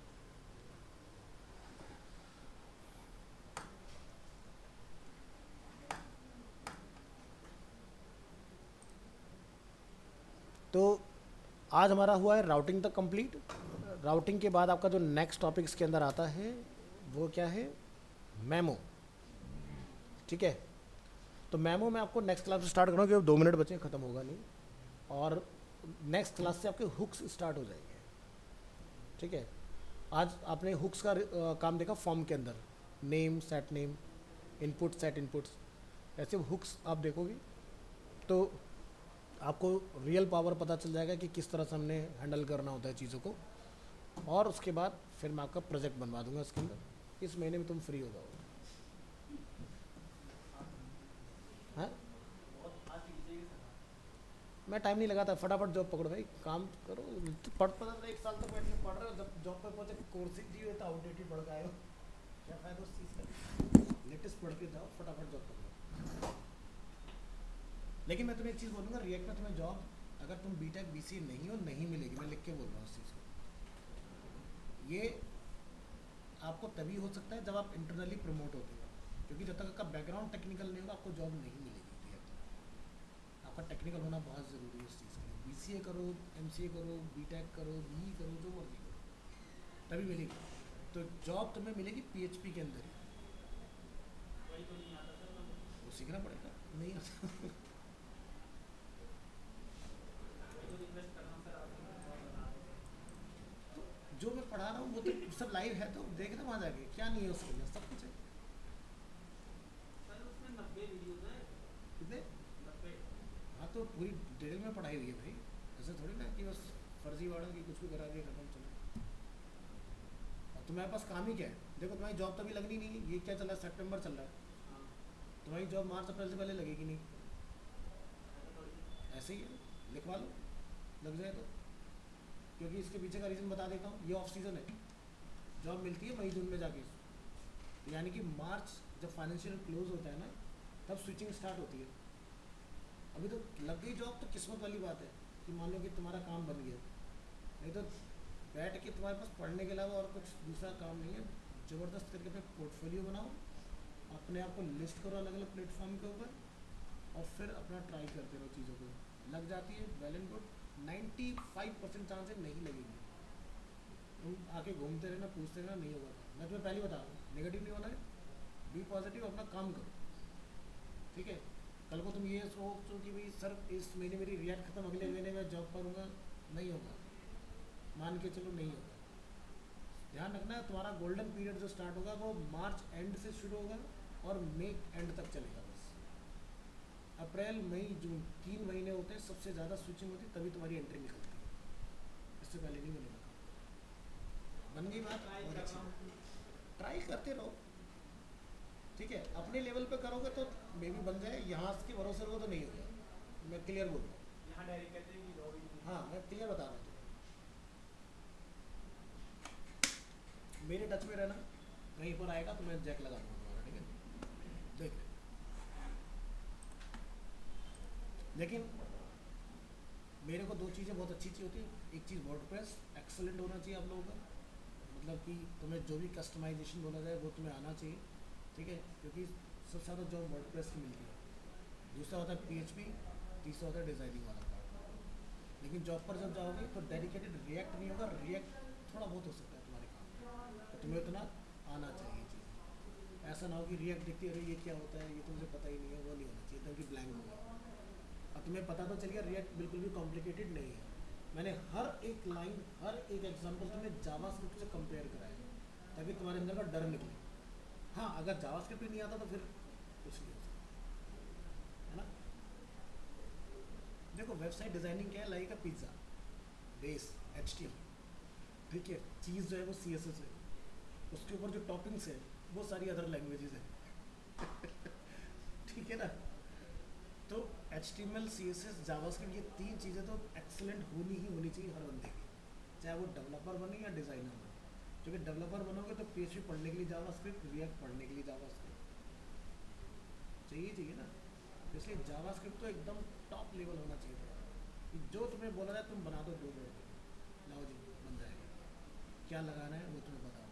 तो आज हमारा हुआ है राउटिंग तक कंप्लीट। राउटिंग के बाद आपका जो नेक्स्ट टॉपिक इसके अंदर आता है वो क्या है, मेमो। ठीक है, तो मेमो में आपको नेक्स्ट क्लास से स्टार्ट करूँगा, क्योंकि 2 मिनट बचे, ख़त्म होगा नहीं। और नेक्स्ट क्लास से आपके हुक्स स्टार्ट हो जाएंगे। ठीक है, आज आपने हुक्स का काम देखा फॉर्म के अंदर, name, set name, input, set inputs, ऐसे हुक्स आप देखोगे तो आपको रियल पावर पता चल जाएगा कि किस तरह से हमने हैंडल करना होता है चीज़ों को। और उसके बाद फिर मैं आपका प्रोजेक्ट बनवा दूंगा इसके अंदर। इस महीने में तुम फ्री हो जाओगे। हाँ, बहुत फास्ट लीजिएगा सर। मैं टाइम नहीं लगाता, फटाफट जॉब पकड़ो भाई, काम करो। पढ़ 1 साल तक बैठ के पढ़ रहे हो, जब जॉब पे पहुँचे कोर्स ही हो तो आउटडेटेड पढ़ के आए हो, क्या फ़ायदा उस चीज़ का। लेटेस्ट पढ़ के जाओ, फटाफट जॉब पकड़ो। लेकिन मैं तुम्हें एक चीज़ बोलूँगा, रिएक्ट में तुम्हें जॉब, अगर तुम बीटेक BCA नहीं हो, नहीं मिलेगी। मैं लिख के बोल रहा हूँ उस चीज़ को। ये आपको तभी हो सकता है जब आप इंटरनली प्रमोट होते हो, क्योंकि जब तक आपका बैकग्राउंड टेक्निकल नहीं होगा आपको जॉब नहीं मिलेगी रिएक्ट में। आपका टेक्निकल होना बहुत ज़रूरी है उस चीज़ के लिए। BCA करो, MCA करो, बीटेक करो, BE करो, जो मर्जी करो, तभी मिलेगी। तो जॉब तुम्हें मिलेगी PHP के अंदर ही, वही तो नहीं आता सर मतलब, वो सीखना पड़ेगा, नहीं आता। वही तो रिक्वेस्ट कर रहा हूँ सर आपसे, और बता दो सर। तो जो मैं पढ़ा रहा हूँ वो तो सब लाइव है, तो देखना वहाँ जाके क्या नहीं है उसके अंदर, सब कुछ है। सर उसमें 90 वीडियोज़ हैं, कितने? 90। हाँ तो पूरी डिटेल में पढ़ाई हुई है भाई, ऐसा थोड़ी ना कि बस फर्जीवाड़ा की कुछ भी करा के खत्म चलो। और तुम्हारे पास काम ही क्या है? देखो तुम्हारी जॉब तो अभी लगनी नहीं है, ये क्या चल रहा है, सितंबर चल रहा है, हाँ, तुम्हारी जॉब मार्च अप्रैल से पहले लगेगी नहीं, ऐसा थोड़ी है। ऐसे ही है, लिखवा लो लग जाए तो। क्योंकि इसके पीछे का रीज़न बता देता हूँ, ये ऑफ सीज़न है, जॉब मिलती है मई जून में जाके, तो यानी कि मार्च जब फाइनेंशियल क्लोज होता है ना, तब स्विचिंग स्टार्ट होती है। अभी तो लग गई जॉब तो किस्मत वाली बात है कि मान लो कि तुम्हारा काम बन गया, नहीं तो बैठ के तुम्हारे पास पढ़ने के अलावा और कुछ दूसरा काम नहीं है। ज़बरदस्त करके अपने पोर्टफोलियो बनाओ, अपने आप को लिस्ट करो अलग अलग प्लेटफॉर्म के ऊपर, और फिर अपना ट्राई करते रहो चीज़ों को, लग जाती है वेल एंड गुड। 95% चांस है नहीं लगेगी, तुम आके घूमते रहना, पूछते रहना, नहीं होगा। मैं तुम्हें पहले बता रहा हूँ, नेगेटिव नहीं होना है, बी पॉजिटिव, अपना काम करो, ठीक है। कल को तुम ये सोचो कि भाई सर इस महीने मेरी रिएक्ट खत्म, अगले महीने मैं जॉब करूँगा, नहीं होगा, मान के चलो नहीं होगा। ध्यान रखना तुम्हारा गोल्डन पीरियड जो स्टार्ट होगा वो मार्च एंड से शुरू होगा और मई एंड तक चलेगा बस। अप्रैल मई जून 3 महीने होते हैं सबसे ज़्यादा स्विचिंग होती है, तभी तुम्हारी एंट्री निकलती है, इससे पहले नहीं मिलेगा। बन गई बात? ट्राई बहुत कर अच्छी रहा बात। हूँ। ट्राई करते रहो, ठीक है, अपने लेवल पे करोगे तो मे भी बन जाए, यहाँ के भरोसे रहो तो नहीं होगा, मैं क्लियर बोल रहा हूँ। यहाँ डायरेक्ट कहते हैं कि जॉब ही नहीं। हाँ मैं क्लियर बता रहा हूँ तुम्हें, मेरे टच में रहना, कहीं पर आएगा तो मैं जैक लगा दूँगा तुम्हारा, ठीक है, देख ले। लेकिन मेरे को दो चीज़ें बहुत अच्छी चीज़ होती है, एक चीज़ वर्डप्रेस एक्सेलेंट होना चाहिए आप लोगों का, मतलब कि तुम्हें जो भी कस्टमाइजेशन बोला जाए वो तुम्हें आना चाहिए, ठीक है, क्योंकि सबसे ज़्यादा जॉब वर्डप्रेस की मिलती है। दूसरा होता है PHP, तीसरा होता है डिज़ाइनिंग वाला पार्ट। लेकिन जॉब पर जब जाओगे तो डेडिकेटेड रिएक्ट नहीं होगा, रिएक्ट थोड़ा बहुत हो सकता है तुम्हारे काम में, तो तुम्हें उतना आना चाहिए चीज़। ऐसा ना हो कि रिएक्ट दिखती है, अरे ये क्या होता है, ये तो मुझे पता ही नहीं है, वो नहीं होना चाहिए, एकदम कि ब्लैंक होगा। अब तुम्हें पता तो चल गया रिएक्ट बिल्कुल भी कॉम्प्लिकेटेड नहीं है। मैंने हर एक लाइन, हर एक एग्जांपल तुम्हें जावास्क्रिप्ट से कंपेयर कराया ताकि तुम्हारे अंदर का डर निकले। हाँ अगर जावास्क्रिप्ट ही नहीं आता तो फिर कुछ नहीं हो सकता, है ना। देखो वेबसाइट डिज़ाइनिंग क्या है, लाइक का पिज़्ज़ा बेस HTML, ठीक है, चीज़ जो है वो CSS है, उसके ऊपर जो टॉपिंग्स है वो सारी अदर लैंग्वेजेस हैं ठीक है ना। तो HTML CSS जावास्क्रिप्ट ये 3 चीज़ें तो एक्सेलेंट होनी ही होनी चाहिए हर बंदे की, चाहे वो डेवलपर बने या डिज़ाइनर बने। क्योंकि डेवलपर बनोगे तो PHP पढ़ने के लिए जावास्क्रिप्ट, रिएक्ट पढ़ने के लिए जावास्क्रिप्ट चाहिए ना, तो इसलिए जावास्क्रिप्ट तो एकदम टॉप लेवल होना चाहिए तुम्हारा, कि जो तुम्हें बोला जाए तुम बना दो 2 मिनट में, लाओ जी बन जाएगा, क्या लगाना है वो तुम्हें बता